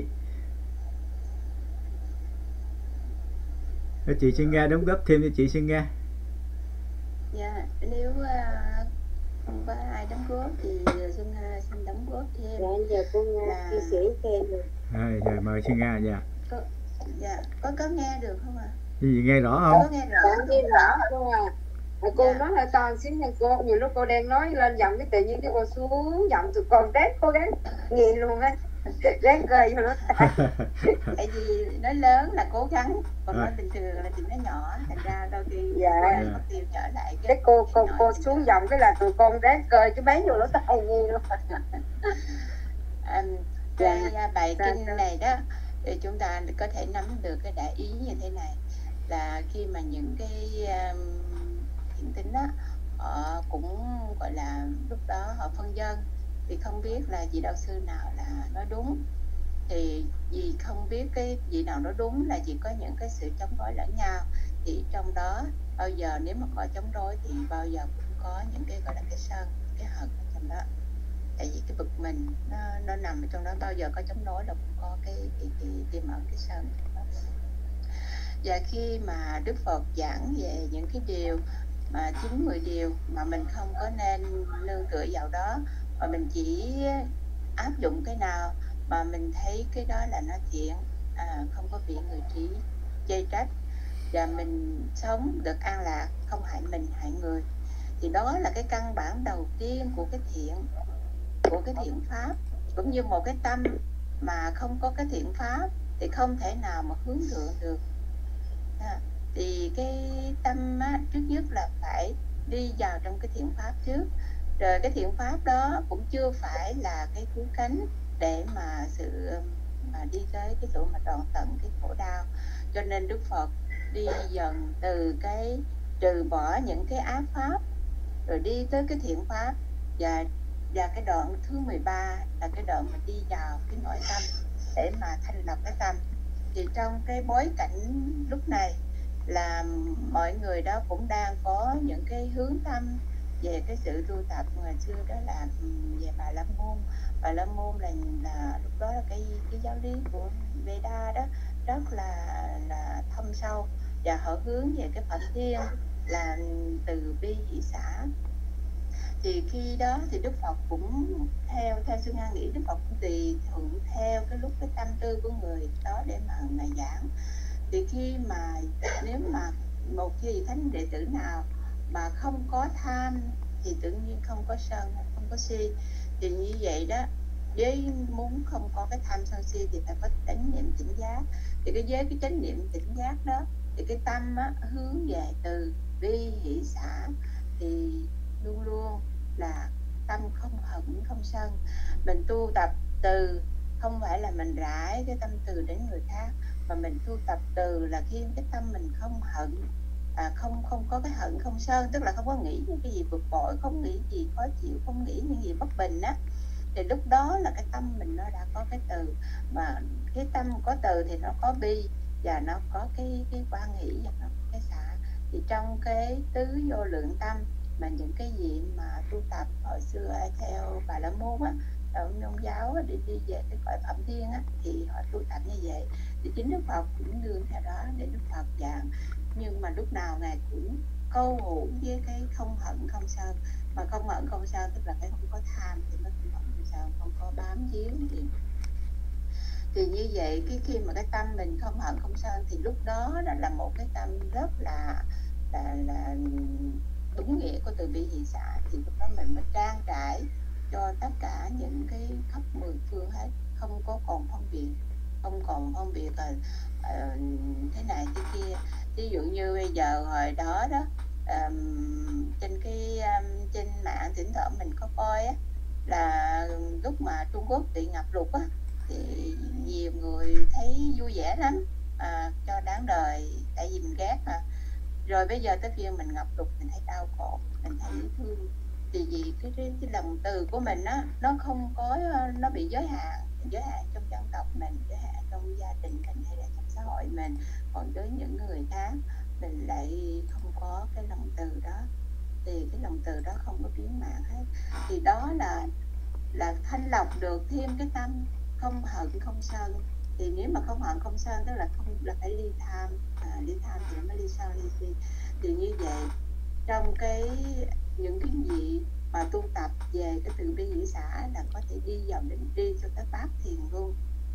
Speaker 1: Chị Xuân Nga đóng góp thêm cho chị Xuân Nga.
Speaker 4: Dạ, nếu uh, không có ai đóng góp thì Xuân Nga xin đóng góp thêm.
Speaker 2: Dạ, giờ cô Nga
Speaker 4: là...
Speaker 2: chia sẻ thêm rồi.
Speaker 1: À, dạ, mời Xuân Nga. Dạ.
Speaker 4: Có, dạ, có có nghe được không ạ? À?
Speaker 1: Gì nghe rõ không?
Speaker 4: Có nghe rõ.
Speaker 2: Dạ, nghe rõ cô à. À, cô
Speaker 4: dạ.
Speaker 2: nói là toàn xíu nha cô, nhiều lúc cô đang nói lên giọng cái tự nhiên cái cô xuống giọng tụi con ráng cố gắng nghe luôn á, ráng cười vô nó tay.
Speaker 4: Tại vì nói lớn là cố gắng, còn à. nói bình thường là thì nó nhỏ, thành ra đôi khi
Speaker 2: dạ.
Speaker 4: mất tiêu trở lại cái,
Speaker 2: cái cô cô
Speaker 4: cái
Speaker 2: cô xuống giọng cái là tụi con ráng cười cái bấy vô nó tay nghe luôn.
Speaker 4: um, cái dạ. bài dạ. kinh này đó thì chúng ta có thể nắm được cái đại ý như thế này, là khi mà những cái um, thiện tín đó họ cũng gọi là lúc đó họ phân dân, thì không biết là vị đạo sư nào là nói đúng, thì vì không biết cái vị nào nói đúng là chỉ có những cái sự chống đối lẫn nhau, thì trong đó bao giờ nếu mà có chống đối thì bao giờ cũng có những cái gọi là cái sân, cái hận ở trong đó, tại vì cái bực mình nó nó nằm ở trong đó, bao giờ có chống đối là cũng có cái cái cái tiềm ẩn cái sân đó. Và khi mà Đức Phật giảng về những cái điều mà chín mười điều mà mình không có nên nương tựa vào đó, mà mình chỉ áp dụng cái nào mà mình thấy cái đó là nó thiện, à, không có bị người trí chê trách, và mình sống được an lạc, không hại mình hại người, thì đó là cái căn bản đầu tiên của cái thiện, của cái thiện pháp. Cũng như một cái tâm mà không có cái thiện pháp thì không thể nào mà hướng thượng được. À, thì cái tâm á, trước nhất là phải đi vào trong cái thiện pháp trước, rồi cái thiện pháp đó cũng chưa phải là cái cứu cánh để mà sự mà đi tới cái chỗ mà đoạn tận cái khổ đau. Cho nên Đức Phật đi dần từ cái trừ bỏ những cái ác pháp rồi đi tới cái thiện pháp, và và cái đoạn thứ mười ba là cái đoạn mà đi vào cái nội tâm để mà thanh lọc cái tâm. Thì trong cái bối cảnh lúc này là mọi người đó cũng đang có những cái hướng tâm về cái sự tu tập ngày xưa, đó là về Bà La Môn. Bà La Môn là, là lúc đó là cái cái giáo lý của Veda đó rất là là thâm sâu, và họ hướng về cái Phạm Thiên là từ bi hỷ xã. Thì khi đó thì Đức Phật cũng theo theo Xuân Nga nghĩ Đức Phật cũng tùy thuận theo cái lúc cái tâm tư của người đó để mà ngài giảng. Thì khi mà nếu mà một vị thánh đệ tử nào mà không có tham thì tự nhiên không có sân, không có si, thì như vậy đó, với muốn không có cái tham sân si thì phải có chánh niệm tỉnh giác. Thì cái với cái chánh niệm tỉnh giác đó thì cái tâm á, hướng về từ bi hỷ xã, thì luôn luôn là tâm không hận không sân. Mình tu tập từ không phải là mình rải cái tâm từ đến người khác, mà mình tu tập từ là khi cái tâm mình không hận, à, không không có cái hận không sân, tức là không có nghĩ những cái gì bực bội, không nghĩ gì khó chịu, không nghĩ những gì bất bình á, thì lúc đó là cái tâm mình nó đã có cái từ. Mà cái tâm có từ thì nó có bi, và nó có cái cái quan hỷ, và nó có cái xả. Thì trong cái tứ vô lượng tâm mà những cái gì mà tu tập hồi xưa theo Bà La Môn á, ở Nông giáo á, để đi về cái cõi Phạm Thiên á, thì họ tu tập như vậy. Thì chính Đức Phật cũng nương theo đó để Đức Phật giảng nhưng mà lúc nào ngài cũng câu hữu với cái không hận không sân. Mà không hận không sân tức là cái không có tham thì nó không hận không sân, không có bám víu gì. Thì như vậy cái khi mà cái tâm mình không hận không sân thì lúc đó là, là một cái tâm rất là là là đúng nghĩa của từ bi hỷ xả. Thì lúc đó mình mới trang trải cho tất cả những cái khắp mười phương hết, không có còn phân biệt, không còn phân biệt là uh, thế này thế kia. Ví dụ như bây giờ hồi đó đó um, trên cái um, trên mạng thỉnh thoảng mình có coi á, là lúc mà Trung Quốc bị ngập lụt á thì nhiều người thấy vui vẻ lắm, à, cho đáng đời, tại vì mình ghét mà. Rồi bây giờ tới khi mình ngập lụt mình thấy đau khổ, mình thấy thương, thì vì cái, cái, cái lòng từ của mình á, nó không có, nó bị giới hạn, giới hạn trong dân tộc mình, giới hạn trong gia đình mình hay là trong xã hội mình. Còn với những người khác mình lại không có cái lòng từ đó, thì cái lòng từ đó không có biến mạng hết. Thì đó là là thanh lọc được thêm cái tâm không hận không sân. Thì nếu mà không hận không sân tức là không, là phải ly tham, à, ly tham thì mới ly sao ly si. Thì như vậy trong cái những cái gì mà tu tập về cái từ bi hỷ xả là có thể đi vào định đi cho tới bát thiền luôn.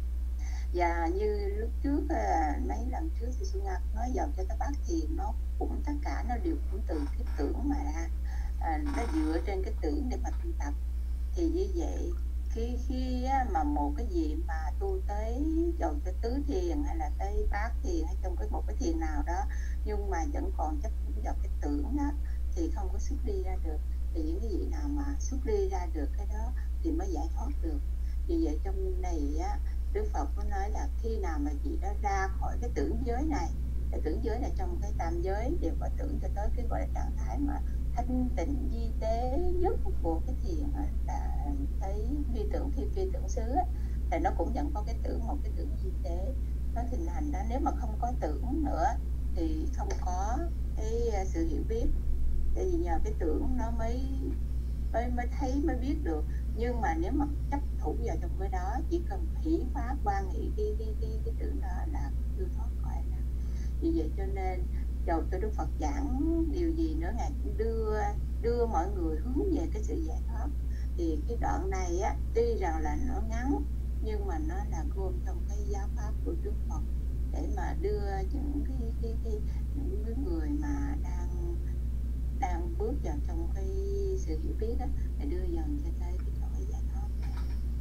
Speaker 4: Và như lúc trước mấy lần trước thì Xuân Ngọc nói dòng cho tới bát thiền, nó cũng tất cả nó đều cũng từ cái tưởng mà ra, à, nó dựa trên cái tưởng để mà tu tập. Thì như vậy khi khi mà một cái gì mà tu tới dầu tới tứ thiền hay là tới bát thiền hay trong cái một cái thiền nào đó, nhưng mà vẫn còn chấp nhận vào cái tưởng đó thì không có xuất ly ra được. Thì những cái gì nào mà xuất ly ra được cái đó thì mới giải thoát được. Vì vậy trong này á, Đức Phật có nói là khi nào mà chị đó ra khỏi cái tưởng giới này, cái tưởng giới này trong cái tam giới đều có tưởng cho tới cái gọi là trạng thái mà thanh tịnh di tế nhất của cái thiền là thấy phi tưởng phi phi tưởng xứ á, thì nó cũng vẫn có cái tưởng, một cái tưởng di tế nó hình thành đó. Nếu mà không có tưởng nữa thì không có cái sự hiểu biết, tại vì nhờ cái tưởng nó mới mới mới thấy mới biết được. Nhưng mà nếu mà chấp thủ vào trong cái đó, chỉ cần hỷ pháp quan nghĩ cái cái cái cái tưởng đó là chưa thoát khỏi ra. Vì vậy cho nên đầu tới Đức Phật giảng điều gì nữa ngài cũng đưa đưa mọi người hướng về cái sự giải thoát. Thì cái đoạn này á, tuy rằng là nó ngắn nhưng mà nó là gồm trong cái giáo pháp của Đức Phật để mà đưa những cái cái, cái những cái người mà đang đang bước vào trong cái sự hiểu biết á, để đưa dần cho tới cái chỗ giải thoát này.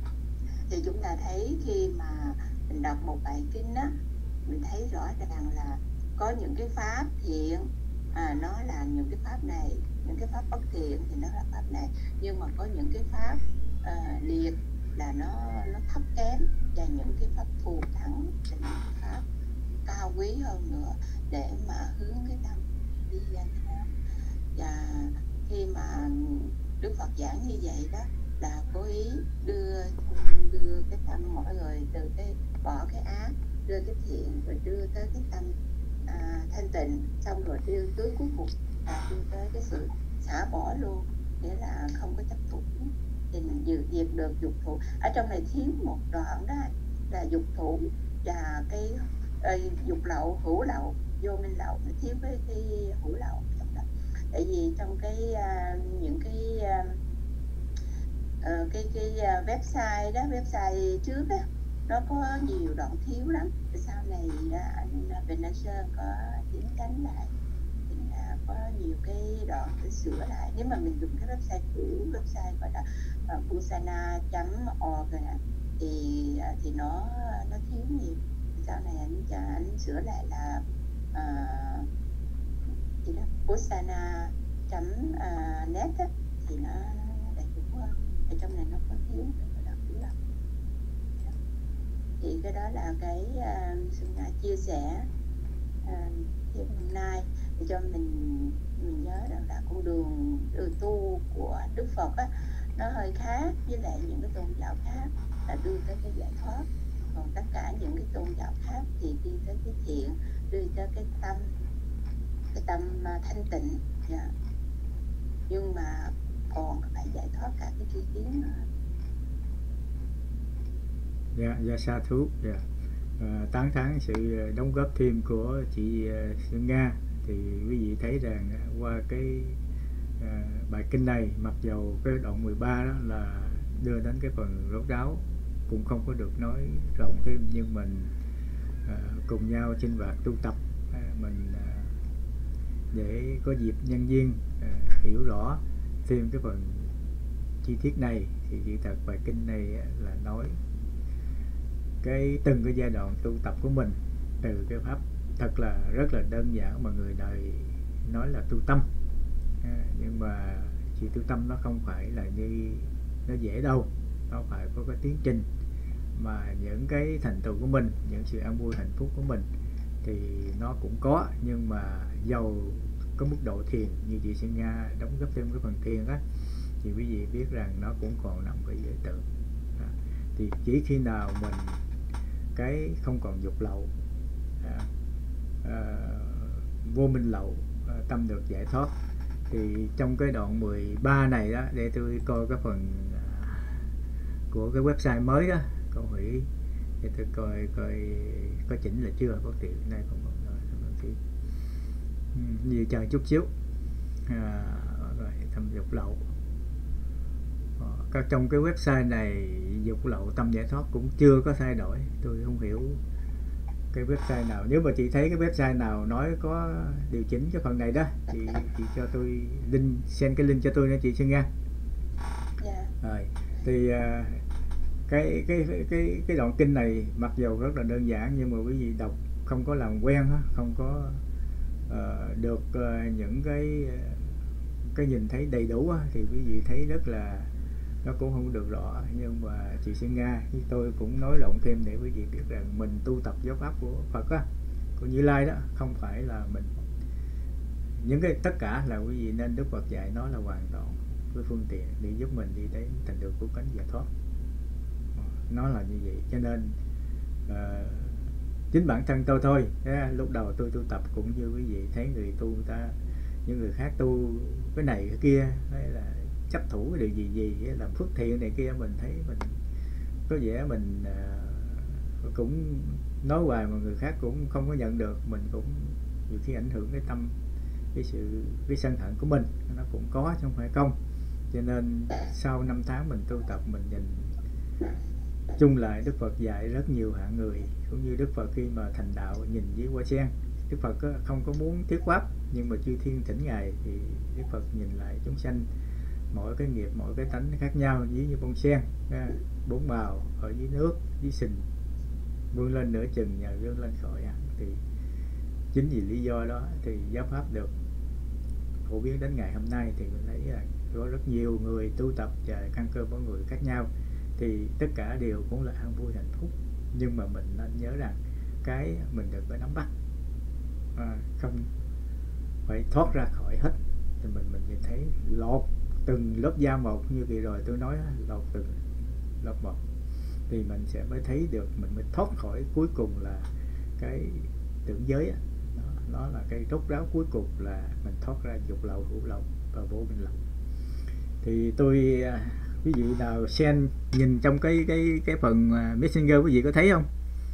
Speaker 4: Thì chúng ta thấy khi mà mình đọc một bài kinh á, mình thấy rõ ràng là có những cái pháp thiện, à, nó là những cái pháp này, những cái pháp bất thiện thì nó là pháp này, nhưng mà có những cái pháp à, liệt là nó nó thấp kém, và những cái pháp thù thắng là những cái pháp cao quý hơn nữa để mà hướng cái tâm đi ra cái đó. Và khi mà Đức Phật giảng như vậy đó là cố ý đưa đưa cái tâm mọi người từ cái bỏ cái ác, đưa cái thiện, rồi đưa tới cái tâm à, thanh tịnh, xong rồi đưa tới cuối cùng là đưa tới cái sự xả bỏ luôn, nghĩa là không có chấp thủ. Thì mình dự diệt được dục thủ. Ở trong này thiếu một đoạn đó là dục thủ và cái uh, dục lậu, hữu lậu, vô minh lậu, nó thiếu cái, cái hữu lậu trong đó. Tại vì trong cái uh, những cái uh, uh, cái cái uh, website đó, website trước đó, nó có nhiều đoạn thiếu lắm. Sau này đó, anh Bình An Sơn có tiến tránh lại, thì có nhiều cái đoạn để sửa lại. Nếu mà mình dùng cái website cũ, website gọi là uh, pusana chấm org thì thì nó nó thiếu nhiều. Sau này anh cho anh sửa lại là uh, gì đó pusana chấm uh, net á, thì nó đầy đủ hơn. Ở trong này nó có thiếu cái đoạn thiếu lắm. Thì cái đó là cái uh, Xuân Nga chia sẻ uh, thêm hôm nay để cho mình mình nhớ rằng là con đường, đường tu của Đức Phật á, nó hơi khác với lại những cái tôn giáo khác, là đưa tới cái giải thoát. Còn tất cả những cái tôn giáo khác thì đi tới cái thiện, đưa tới cái tâm cái tâm uh, thanh tịnh, yeah. Nhưng mà còn phải giải thoát cả cái tri kiến nữa.
Speaker 1: Dạ, dạ sa thú, dạ. À, tán thán sự đóng góp thêm của chị Xuân Nga. thì quý vị thấy rằng qua cái à, bài kinh này, mặc dầu cái đoạn mười ba đó là đưa đến cái phần rốt ráo cũng không có được nói rộng thêm, nhưng mình à, cùng nhau sinh hoạt tu tập, à, mình à, để có dịp nhân duyên à, hiểu rõ thêm cái phần chi tiết này, thì sự thật bài kinh này là nói cái từng cái giai đoạn tu tập của mình, từ cái pháp thật là rất là đơn giản mà người đời nói là tu tâm, à, nhưng mà sự tu tâm nó không phải là như nó dễ đâu, nó phải có cái tiến trình, mà những cái thành tựu của mình, những sự an vui hạnh phúc của mình thì nó cũng có, nhưng mà dầu có mức độ thiền như chị Sơn Nga đóng góp thêm cái phần thiền á, thì quý vị biết rằng nó cũng còn nằm cái giới tưởng, à, thì chỉ khi nào mình cái không còn dục lậu, à, à, vô minh lậu, à, tâm được giải thoát, thì trong cái đoạn mười ba này đó, để tôi coi cái phần à, của cái website mới đó, câu hỏi để tôi coi coi có chỉnh là chưa, có tiểu này còn một rồi, gì chờ chút xíu, à, rồi thâm dục lậu. Các trong cái website này dục lậu tâm giải thoát cũng chưa có thay đổi, tôi không hiểu cái website nào. Nếu mà chị thấy cái website nào nói có điều chỉnh cái phần này đó, chị chị cho tôi link, send cái link cho tôi nha chị Sơn Nga.
Speaker 4: Dạ.
Speaker 1: Rồi thì uh, cái cái cái cái đoạn kinh này mặc dù rất là đơn giản, nhưng mà quý vị đọc không có làm quen, không có uh, được uh, những cái cái nhìn thấy đầy đủ, thì quý vị thấy rất là nó cũng không được rõ. Nhưng mà chị Sơn Nga với tôi cũng nói lộn thêm để quý vị biết rằng mình tu tập giáo pháp của Phật á, của Như Lai đó, không phải là mình những cái tất cả là quý vị nên Đức Phật dạy nó là hoàn toàn cái phương tiện để giúp mình đi đến thành tựu của cánh giải thoát, nó là như vậy. Cho nên uh, chính bản thân tôi thôi, yeah, lúc đầu tôi tu tập cũng như quý vị thấy người tu ta, những người khác tu cái này cái kia, hay là chấp thủ cái điều gì gì làm phước thiện này kia, mình thấy mình có vẻ mình uh, cũng nói hoài mà người khác cũng không có nhận được, mình cũng nhiều khi ảnh hưởng cái tâm, cái sự cái sân hận của mình, nó cũng có chứ không phải không. Cho nên sau năm tháng mình tu tập, mình nhìn chung lại Đức Phật dạy rất nhiều hạng người, cũng như Đức Phật khi mà thành đạo nhìn dưới hoa sen, Đức Phật không có muốn thuyết pháp, nhưng mà chư thiên thỉnh ngài thì Đức Phật nhìn lại chúng sanh mỗi cái nghiệp, mỗi cái tánh khác nhau, ví như bông sen bốn màu ở dưới nước, dưới sình, vươn lên nửa chừng nhờ vươn lên khỏi ăn. Thì chính vì lý do đó thì giáo pháp được phổ biến đến ngày hôm nay, thì mình thấy là có rất nhiều người tu tập và căn cơ mỗi người khác nhau, thì tất cả đều cũng là an vui hạnh phúc. Nhưng mà mình nên nhớ rằng cái mình đừng có nắm bắt, à, không phải thoát ra khỏi hết, thì mình mình nhìn thấy lột từng lớp da một, như kỳ rồi tôi nói lột từng lớp một, thì mình sẽ mới thấy được, mình mới thoát khỏi cuối cùng là cái tưởng giới. Đó, nó là cái rốt ráo cuối cùng là mình thoát ra dục lậu, hữu lậu và vô minh lậu. Thì tôi quý vị nào xem nhìn trong cái cái cái phần Messenger quý vị có thấy không?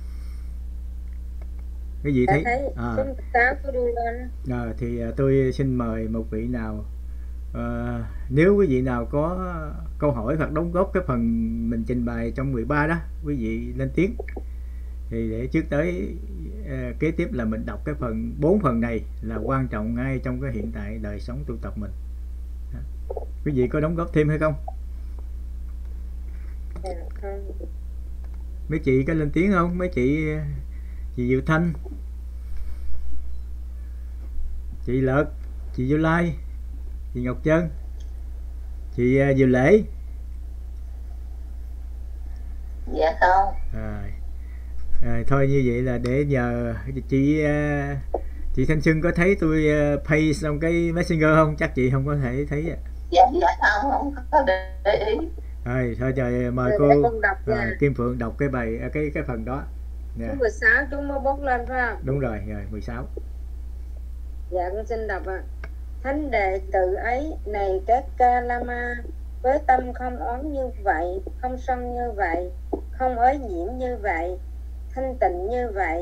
Speaker 1: Quý vị thấy?
Speaker 2: thấy
Speaker 1: à, à, thì tôi xin mời một vị nào, à, nếu quý vị nào có câu hỏi hoặc đóng góp cái phần mình trình bày trong mười ba đó, quý vị lên tiếng. Thì để trước tới à, kế tiếp là mình đọc cái phần bốn phần này là quan trọng ngay trong cái hiện tại đời sống tu tập mình. À, quý vị có đóng góp thêm hay không? Mấy chị có lên tiếng không? Mấy chị chị Diệu Thanh, chị Lợt, chị Vô Lai, chị Ngọc Trân, chị Diệu Lễ.
Speaker 3: Dạ không.
Speaker 1: À, à, thôi như vậy là để nhờ chị chị Thanh Xuân có thấy tôi pay xong cái Messenger không? Chắc chị không có thể thấy.
Speaker 3: Dạ dạ không, không có để ý.
Speaker 1: Rồi thôi trời, mời cô à, Kim Phượng đọc cái bài cái cái phần đó.
Speaker 2: Yeah. mười sáu chúng mới bốc lên phải không?
Speaker 1: Đúng rồi, rồi mười sáu.
Speaker 2: Dạ con xin đọc ạ. À. Thánh đệ tử ấy, này các ca la ma, với tâm không oán như vậy, không sân như vậy, không ới nhiễm như vậy, thanh tịnh như vậy,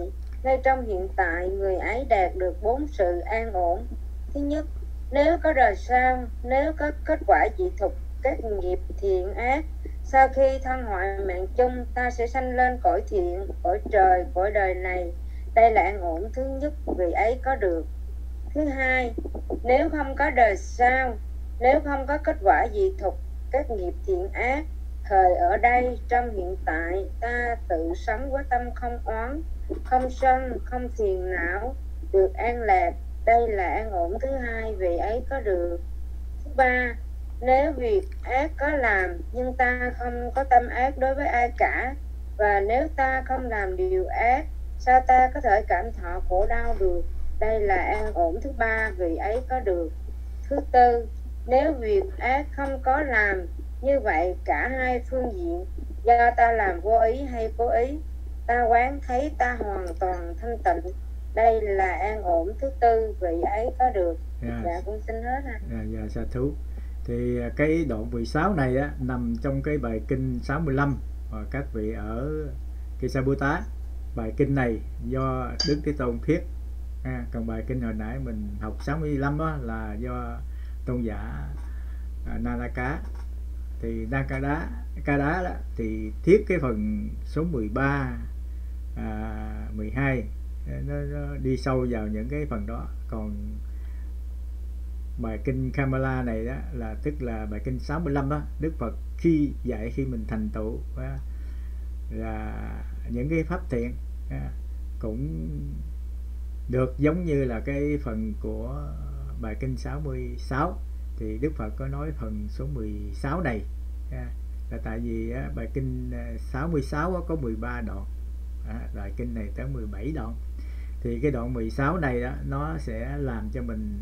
Speaker 2: ngay trong hiện tại người ấy đạt được bốn sự an ổn. Thứ nhất, nếu có đời sau, nếu có kết quả dị thục các nghiệp thiện ác, sau khi thân hoại mạng chung, ta sẽ sanh lên cõi thiện, cõi trời, cõi đời này. Đây là an ổn thứ nhất vị ấy có được. Thứ hai, nếu không có đời sau, nếu không có kết quả dị thục các nghiệp thiện ác, thời ở đây trong hiện tại ta tự sống với tâm không oán, không sân, không phiền não, được an lạc. Đây là an ổn thứ hai vị ấy có được. Thứ ba, nếu việc ác có làm nhưng ta không có tâm ác đối với ai cả, và nếu ta không làm điều ác, sao ta có thể cảm thọ khổ đau được? Đây là an ổn thứ ba vị ấy có được. Thứ tư, nếu việc ác không có làm, như vậy cả hai phương diện, do ta làm vô ý hay cố ý, ta quán thấy ta hoàn toàn thanh tịnh. Đây là an ổn thứ tư vị ấy có được.
Speaker 1: Yeah.
Speaker 2: Dạ con xin hết ha.
Speaker 1: Dạ, dạ, sa thú. Thì cái đoạn mười sáu này á, nằm trong cái bài kinh sáu mươi lăm và các vị ở Kesaputta. Bài kinh này do Đức Thế Tôn thuyết. À, còn bài kinh hồi nãy mình học sáu mươi lăm đó là do tôn giả à, Nanaka. Thì Nakada Kada đó thì thiết cái phần số mười ba, à, mười hai, nó, nó đi sâu vào những cái phần đó. Còn bài kinh Kamala này đó là tức là bài kinh sáu mươi lăm đó, Đức Phật khi dạy khi mình thành tựu đó, là những cái pháp thiện đó, cũng được giống như là cái phần của bài kinh sáu mươi sáu. Thì Đức Phật có nói phần số mười sáu này à, là tại vì á, bài kinh sáu mươi sáu có mười ba đoạn, à, bài kinh này tới mười bảy đoạn. Thì cái đoạn mười sáu này đó, nó sẽ làm cho mình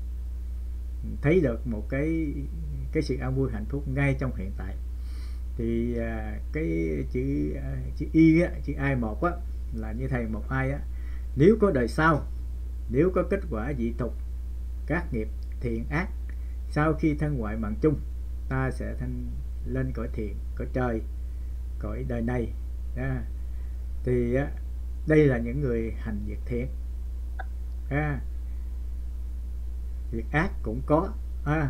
Speaker 1: thấy được một cái cái sự an vui hạnh phúc ngay trong hiện tại. Thì à, cái chữ à, chữ y á, chữ ai một á, là như thầy một ai á, nếu có đời sau, nếu có kết quả dị tục các nghiệp thiện ác, sau khi thân ngoại mạng chung, ta sẽ thanh lên cõi thiện, cõi trời, cõi đời này. À, thì á, đây là những người hành việc thiện. À, việc ác cũng có. À,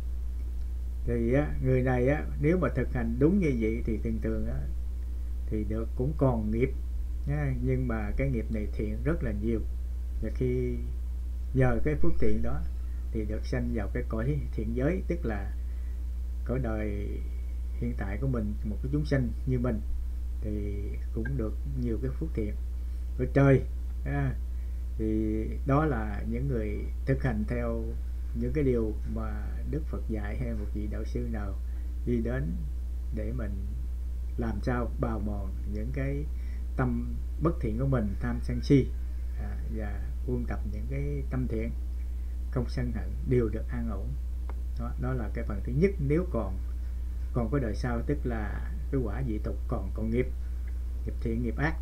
Speaker 1: thì á, người này á, nếu mà thực hành đúng như vậy thì thường thường á, thì được cũng còn nghiệp. À, nhưng mà cái nghiệp này thiện rất là nhiều, và khi nhờ cái phước thiện đó thì được sanh vào cái cõi thiện giới, tức là cõi đời hiện tại của mình, một cái chúng sanh như mình thì cũng được nhiều cái phước thiện. Cõi trời à, thì đó là những người thực hành theo những cái điều mà Đức Phật dạy, hay một vị đạo sư nào đi đến để mình làm sao bào mòn những cái tâm bất thiện của mình, tham sân si, à, và quân tập những cái tâm thiện không sân hận, đều được an ổn. Đó, đó là cái phần thứ nhất. Nếu còn còn có đời sau, tức là cái quả dị tục còn còn nghiệp, nghiệp thiện nghiệp ác.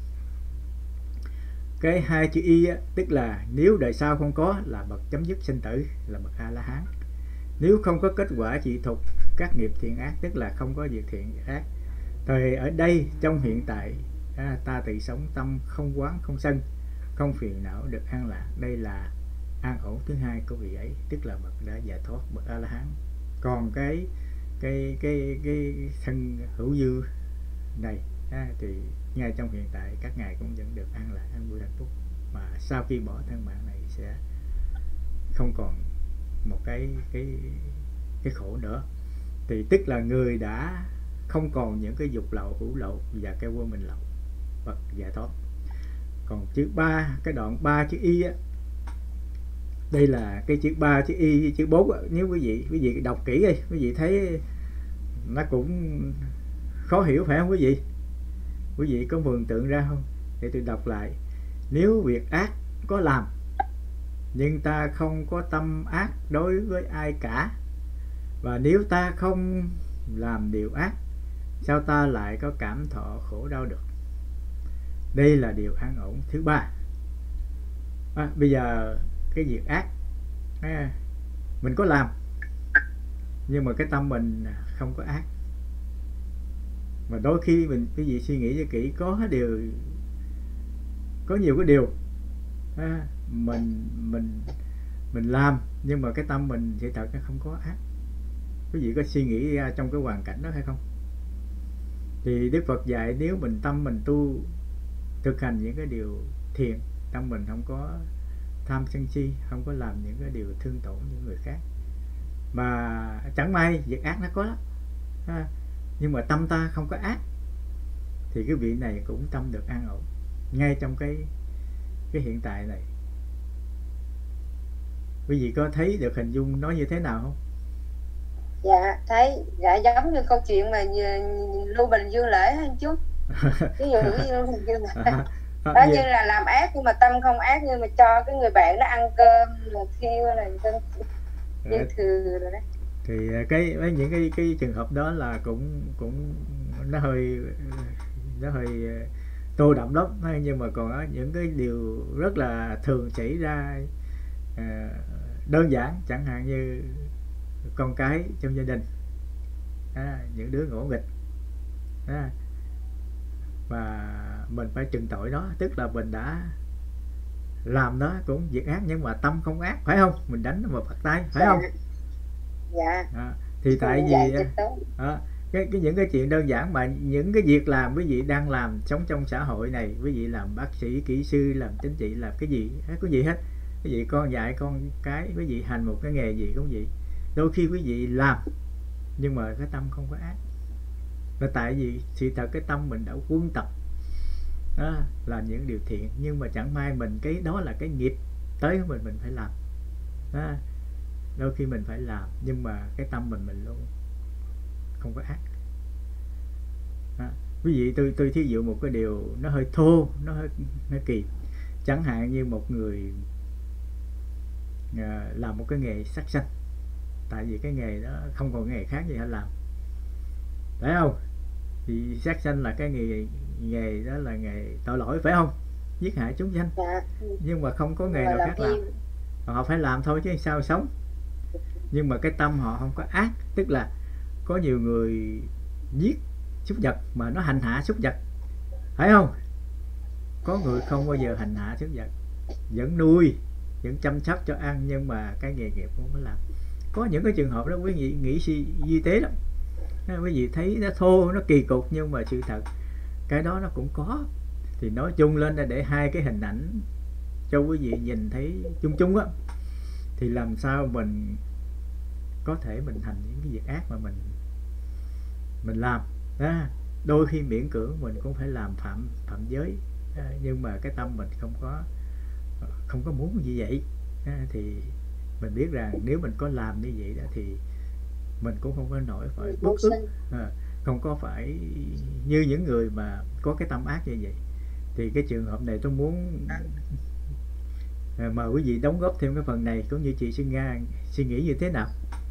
Speaker 1: Cái hai chữ y á, tức là nếu đời sau không có, là bậc chấm dứt sinh tử, là bậc A La Hán. Nếu không có kết quả dị tục các nghiệp thiện ác, tức là không có việc thiện việc ác, thời ở đây trong hiện tại à, ta tự sống tâm không quán không sân, không phiền não, được an lạc. Đây là an ổn thứ hai của vị ấy, tức là bậc đã giải thoát, bậc A La Hán. Còn cái cái cái cái thân hữu dư này à, thì ngay trong hiện tại các ngài cũng vẫn được an lạc, an vui hạnh phúc, mà sau khi bỏ thân mạng này sẽ không còn một cái cái cái khổ nữa. Thì tức là người đã không còn những cái dục lậu, hữu lậu và cái vô minh lậu, bậc giải thoát. Còn chữ ba, cái đoạn ba chữ y á, đây là cái chữ ba chữ y chữ bốn. Nếu quý vị quý vị đọc kỹ đi, quý vị thấy nó cũng khó hiểu phải không quý vị? Quý vị có mường tượng ra không? Để tôi đọc lại. Nếu việc ác có làm nhưng ta không có tâm ác đối với ai cả, và nếu ta không làm điều ác, sao ta lại có cảm thọ khổ đau được? Đây là điều an ổn thứ ba. À, bây giờ cái việc ác à, mình có làm nhưng mà cái tâm mình không có ác, mà đôi khi mình cái gì suy nghĩ cho kỹ, có điều có nhiều cái điều à, mình mình mình làm nhưng mà cái tâm mình thì thật nó không có ác. Quý vị có suy nghĩ ra trong cái hoàn cảnh đó hay không? Thì Đức Phật dạy nếu mình tâm mình tu thực hành những cái điều thiện, tâm mình không có tham sân si, không có làm những cái điều thương tổn những người khác, mà chẳng may việc ác nó có đó à, nhưng mà tâm ta không có ác, thì cái vị này cũng tâm được an ổn ngay trong cái cái hiện tại này. Quý vị có thấy được hình dung nói như thế nào không?
Speaker 2: Dạ thấy, dạ giống như câu chuyện mà Lưu Bình Dương Lễ hay chút. Ví dụ như Lưu Bình Dương Lễ đó, như là làm ác nhưng mà tâm không ác, nhưng mà cho cái người bạn đó ăn cơm rồi kêu là cơm như thừa rồi đó.
Speaker 1: Thì cái với những cái cái trường hợp đó là cũng cũng nó hơi nó hơi tô đậm lắm, nhưng mà còn có những cái điều rất là thường xảy ra à, đơn giản, chẳng hạn như con cái trong gia đình à, những đứa ngỗ nghịch à, và mình phải trừng tội đó, tức là mình đã làm đó cũng việc ác nhưng mà tâm không ác, phải không? Mình đánh nó mà phạt tay, phải không?
Speaker 2: Dạ.
Speaker 1: À, thì tại vì à, cái, cái những cái chuyện đơn giản mà những cái việc làm quý vị đang làm sống trong xã hội này, quý vị làm bác sĩ, kỹ sư, làm chính trị, làm cái gì hết, cái gì hết, quý vị con dạy con cái, quý vị hành một cái nghề gì cũng vậy, đôi khi quý vị làm nhưng mà cái tâm không có ác, là tại vì sự thật cái tâm mình đã quân tập đó, làm những điều thiện, nhưng mà chẳng may mình cái đó là cái nghiệp tới của mình mình phải làm đó. Đôi khi mình phải làm nhưng mà cái tâm mình mình luôn không có ác đó. Quý vị tôi tôi thí dụ một cái điều nó hơi thô, nó hơi nó kỳ, chẳng hạn như một người à, làm một cái nghề sát sanh, tại vì cái nghề đó không còn nghề khác gì hay làm, phải không? Thì sát sanh là cái nghề nghề đó là nghề tội lỗi, phải không? Giết hại chúng sanh, nhưng mà không có nghề nào khác làm, họ phải làm thôi chứ sao sống. Nhưng mà cái tâm họ không có ác, tức là có nhiều người giết súc vật mà nó hành hạ súc vật, phải không? Có người không bao giờ hành hạ súc vật, vẫn nuôi, vẫn chăm sóc cho ăn, nhưng mà cái nghề nghiệp không có làm. Có những cái trường hợp đó quý vị nghĩ si di tế lắm, quý vị thấy nó thô, nó kỳ cục, nhưng mà sự thật cái đó nó cũng có. Thì nói chung lên là để hai cái hình ảnh cho quý vị nhìn thấy chung chung á, thì làm sao mình có thể mình hành những cái việc ác mà mình mình làm à, đôi khi miễn cưỡng mình cũng phải làm phạm phạm giới à, nhưng mà cái tâm mình không có không có muốn như vậy à, thì mình biết rằng nếu mình có làm như vậy đó thì mình cũng không có nổi phải bức ức à, không có phải như những người mà có cái tâm ác như vậy. Thì cái trường hợp này tôi muốn à, mời quý vị đóng góp thêm cái phần này, cũng như chị Xuân Nga suy nghĩ như thế nào?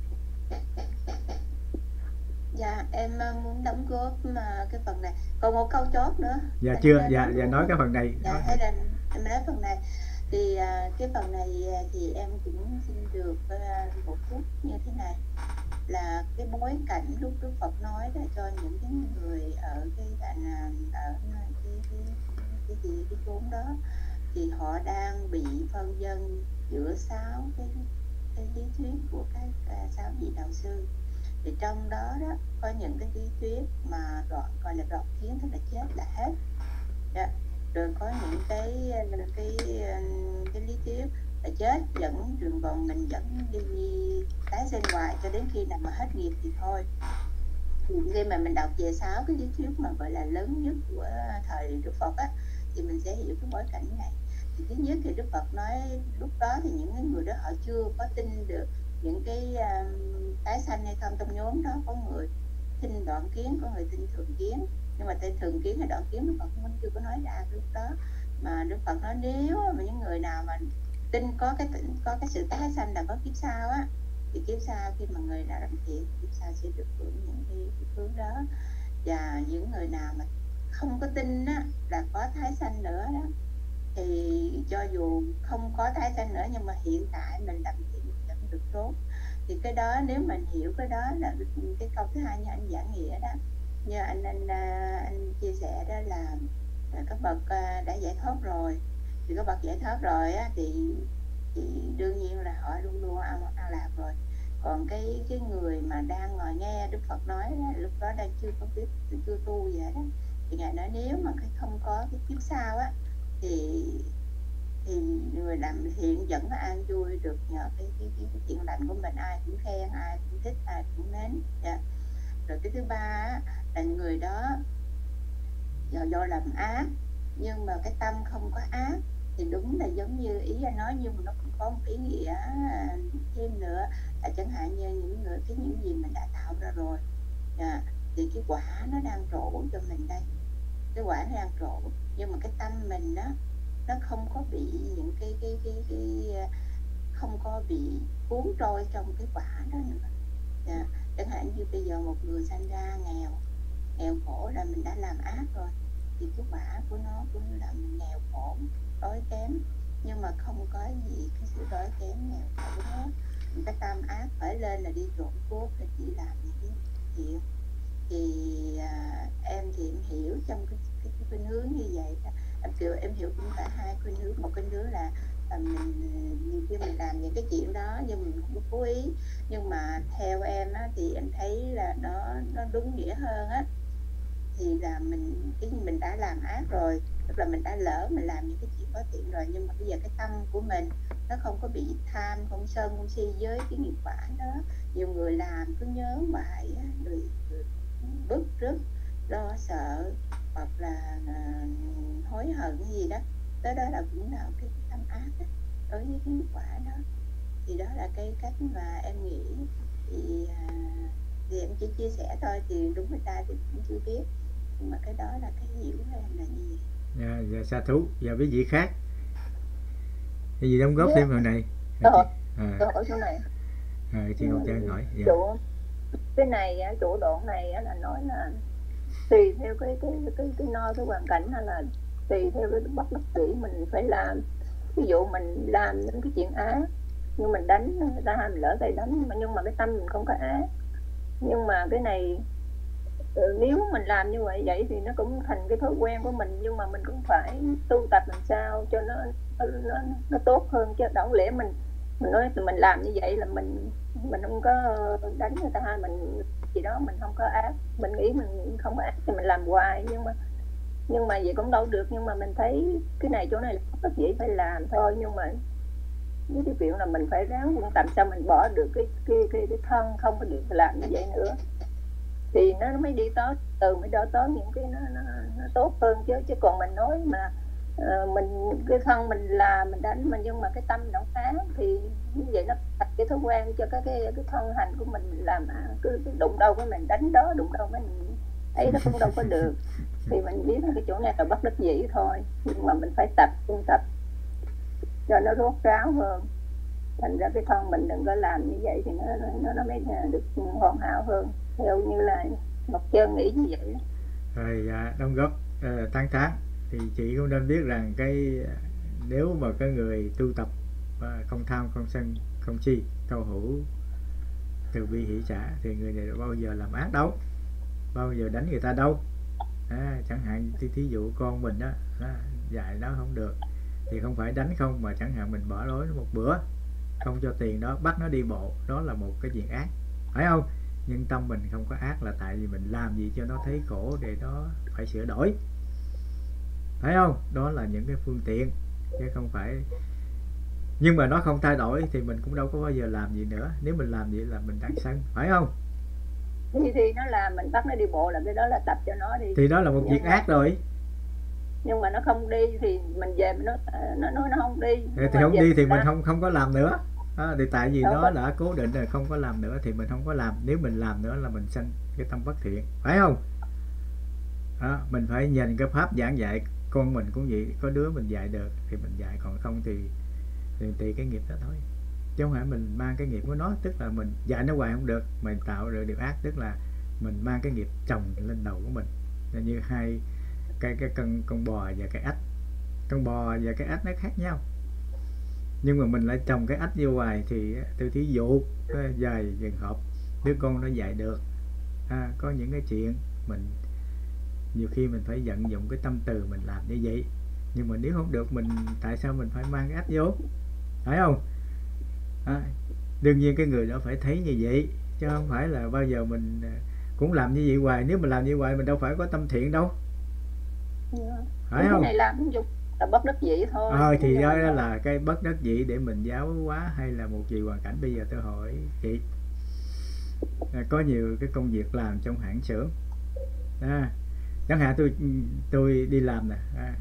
Speaker 4: Dạ em muốn đóng góp cái phần này, còn một câu chốt nữa.
Speaker 1: Dạ chưa, dạ dạ nói cái phần này.
Speaker 4: Dạ hay là em nói phần này thì cái phần này thì em cũng xin được một phút như thế này, là cái bối cảnh lúc Đức Phật nói đó cho những cái người ở cái đoạn ở cái cái cái gì cái chốn đó, thì họ đang bị phân vân giữa sáu cái cái lý thuyết của các sáu vị đạo sư. Thì trong đó đó có những cái lý thuyết mà đoạn gọi là đoạn kiến, tức là chết là hết. Đó. Rồi có những cái cái cái lý thuyết là chết dẫn đường vòng mình dẫn đi tái sinh hoài cho đến khi nào mà hết nghiệp thì thôi. Thì khi mà mình đọc về sáu cái lý thuyết mà gọi là lớn nhất của thời Đức Phật á, thì mình sẽ hiểu cái bối cảnh này. Thì thứ nhất thì Đức Phật nói lúc đó thì những cái người đó họ chưa có tin được những cái um, tái sanh hay không. Trong nhóm đó có người tin đoạn kiến, có người tin thường kiến, nhưng mà tên thường kiến hay đoạn kiến Đức Phật cũng chưa có nói ra lúc đó. Mà Đức Phật nói nếu mà những người nào mà tin có cái có cái sự tái sanh là có kiếp sau á, thì kiếp sau khi mà người nào làm thiện, kiếp sau sẽ được hưởng những cái, cái hướng đó. Và những người nào mà không có tin á, là có tái sanh nữa đó, thì cho dù không có tái sanh nữa nhưng mà hiện tại mình làm thiện vẫn được tốt. Thì cái đó nếu mình hiểu cái đó là cái câu thứ hai như anh giảng nghĩa đó, như anh anh anh chia sẻ đó là, là các bậc đã giải thoát rồi thì có bậc giải thoát rồi á, thì, thì đương nhiên là họ luôn luôn ăn ăn lạc rồi. Còn cái cái người mà đang ngồi nghe Đức Phật nói đó, lúc đó đang chưa có biết, chưa tu gì hết đó, thì ngài nói nếu mà cái không có cái kiếp sau á thì thì người làm thiện vẫn có an vui được nhờ cái cái cái, cái chuyện lành của mình, ai cũng khen, ai cũng thích, ai cũng mến. Yeah. Rồi cái thứ ba á, là người đó do, do làm ác nhưng mà cái tâm không có ác, thì đúng là giống như ý anh nói, nhưng mà nó cũng có một ý nghĩa thêm nữa, là chẳng hạn như những người cái những gì mình đã tạo ra rồi, à, thì cái quả nó đang trổ cho mình đây, cái quả nó đang trổ, nhưng mà cái tâm mình đó nó không có bị những cái cái cái, cái, cái không có bị cuốn trôi trong cái quả đó nữa. À, chẳng hạn như bây giờ một người sinh ra nghèo nghèo khổ là mình đã làm ác rồi, thì cái quả của nó cũng là mình nghèo khổ đói kém, nhưng mà không có gì cái sự đói kém nghèo khổ đó. Cái tâm ác phải lên là đi trộm cướp, là chỉ làm những cái chuyện thì à, em thì em hiểu trong cái cái, cái khuynh hướng như vậy đó. Em kiểu em hiểu cũng cả hai khuynh hướng. Một khuynh hướng là à, mình nhiều khi mình làm những cái chuyện đó nhưng mình không có cố ý, nhưng mà theo em á, thì em thấy là nó nó đúng nghĩa hơn á, thì là mình cái mình đã làm ác rồi, tức là mình đã lỡ mình làm những cái chuyện có thiện rồi, nhưng mà bây giờ cái tâm của mình nó không có bị tham, không sân, không si với cái nghiệp quả đó. Nhiều người làm cứ nhớ hoài á, rồi bức rứt, lo sợ hoặc là uh, hối hận gì đó, đó đó là cũng là cái tâm ác đó, đối với cái nghiệp quả đó. Thì đó là cái cách mà em nghĩ, thì uh, thì em chỉ chia sẻ thôi, thì đúng hay sai thì cũng chưa biết, nhưng mà cái đó là cái hiểu của em là như vậy.
Speaker 1: Dạ, dạ sa thú. Giờ với vị khác cái gì đóng góp
Speaker 5: Dạ.
Speaker 1: thêm hồi này?
Speaker 5: Câu hỏi,
Speaker 1: À,
Speaker 5: câu hỏi chỗ này.
Speaker 1: à, chị Ngọc Trang hỏi. Dạ.
Speaker 5: Chỗ cái này á, chỗ đoạn này á, là nói là tùy theo cái cái cái cái nơi cái hoàn cảnh, hay là tùy theo cái bất đắc dĩ mình phải làm. Ví dụ mình làm những cái chuyện ác, nhưng mình đánh người ta, mình lỡ tay đánh, mà nhưng mà cái tâm mình không có ác. Nhưng mà cái này ừ, nếu mình làm như vậy vậy thì nó cũng thành cái thói quen của mình, nhưng mà mình cũng phải tu tập làm sao cho nó nó, nó, nó tốt hơn, chứ đâu lẽ mình mình nói mình làm như vậy là mình mình không có đánh người ta, mình gì đó mình không có ác, mình nghĩ mình không có ác thì mình làm hoài, nhưng mà nhưng mà vậy cũng đâu được. Nhưng mà mình thấy cái này chỗ này là bất dĩ phải làm thôi, nhưng mà với cái chuyện là mình phải ráng quân tập sao mình bỏ được cái cái cái, cái thân, không có được làm như vậy nữa, thì nó mới đi tới từ mới đỡ tới những cái nó, nó, nó tốt hơn. Chứ chứ còn mình nói mà uh, mình cái thân mình là mình đánh mình, nhưng mà cái tâm nó phá, thì như vậy nó thành cái thói quen cho cái cái cái thân hành của mình, mình làm à, cứ, cứ đụng đâu cái mình đánh đó, đụng đâu cái mình ấy, nó cũng đâu có được. Thì mình biết cái chỗ này là bất đắc dĩ thôi, nhưng mà mình phải tập tu tập cho nó rốt ráo hơn, thành ra cái thân mình đừng có làm như vậy thì nó nó nó mới được hoàn hảo hơn, theo như là Ngọc Trân nghĩ như vậy.
Speaker 1: Rồi dạ, đóng góp uh, tán thán thì chị cũng nên biết rằng cái nếu mà cái người tu tập uh, không tham, không sân, không si, câu hữu, từ bi hỷ xã, thì người này bao giờ làm ác đâu, bao giờ đánh người ta đâu. À, chẳng hạn thí, thí dụ con mình đó, đó dạy nó không được thì không phải đánh không, mà chẳng hạn mình bỏ lối một bữa, không cho tiền đó, bắt nó đi bộ, đó là một cái chuyện ác, phải không? Nhưng tâm mình không có ác là tại vì mình làm gì cho nó thấy khổ để nó phải sửa đổi, phải không? Đó là những cái phương tiện, chứ không phải. Nhưng mà nó không thay đổi thì mình cũng đâu có bao giờ làm gì nữa. Nếu mình làm vậy là mình đang sân, phải không?
Speaker 5: Thì, thì nó là mình bắt nó đi bộ là cái đó là tập cho nó đi.
Speaker 1: Thì đó là một
Speaker 5: nhưng
Speaker 1: việc
Speaker 5: mà,
Speaker 1: ác rồi.
Speaker 5: Nhưng mà nó không đi thì mình về mình nói nó nói nó không đi.
Speaker 1: Thì, thì không đi thì mình không không có làm nữa. À, thì tại vì nó đã cố định rồi, không có làm nữa thì mình không có làm. Nếu mình làm nữa là mình sanh cái tâm bất thiện, phải không? Đó, mình phải nhìn cái pháp giảng dạy. Con mình cũng vậy, có đứa mình dạy được thì mình dạy, còn không thì thì tùy cái nghiệp đó thôi, chứ không phải mình mang cái nghiệp của nó. Tức là mình dạy nó hoài không được, mình tạo ra điều ác, tức là mình mang cái nghiệp chồng lên đầu của mình. Là như hai cái cái con con bò và cái ếch, con bò và cái ếch nó khác nhau, nhưng mà mình lại trồng cái ếch vô hoài thì từ thí dụ dài dần hợp đứa con nó dạy được. À, có những cái chuyện mình nhiều khi mình phải vận dụng cái tâm từ mình làm như vậy Nhưng mà nếu không được mình tại sao mình phải mang cái ách vô, phải không? À, đương nhiên cái người đó phải thấy như vậy, chứ không phải là bao giờ mình cũng làm như vậy hoài. Nếu mà làm như hoài mình đâu phải có tâm thiện đâu,
Speaker 5: Yeah.
Speaker 1: phải
Speaker 5: Cái
Speaker 1: không?
Speaker 5: này làm cũng dục là bất đắc dĩ thôi.
Speaker 1: Ờ thì
Speaker 5: Nhưng
Speaker 1: đó
Speaker 5: mà nó
Speaker 1: là cái bất đắc dĩ để mình giáo hóa hay là một gì hoàn cảnh. Bây giờ tôi hỏi chị, à, có nhiều cái công việc làm trong hãng xưởng, à, chẳng hạn tôi tôi đi làm nè, à,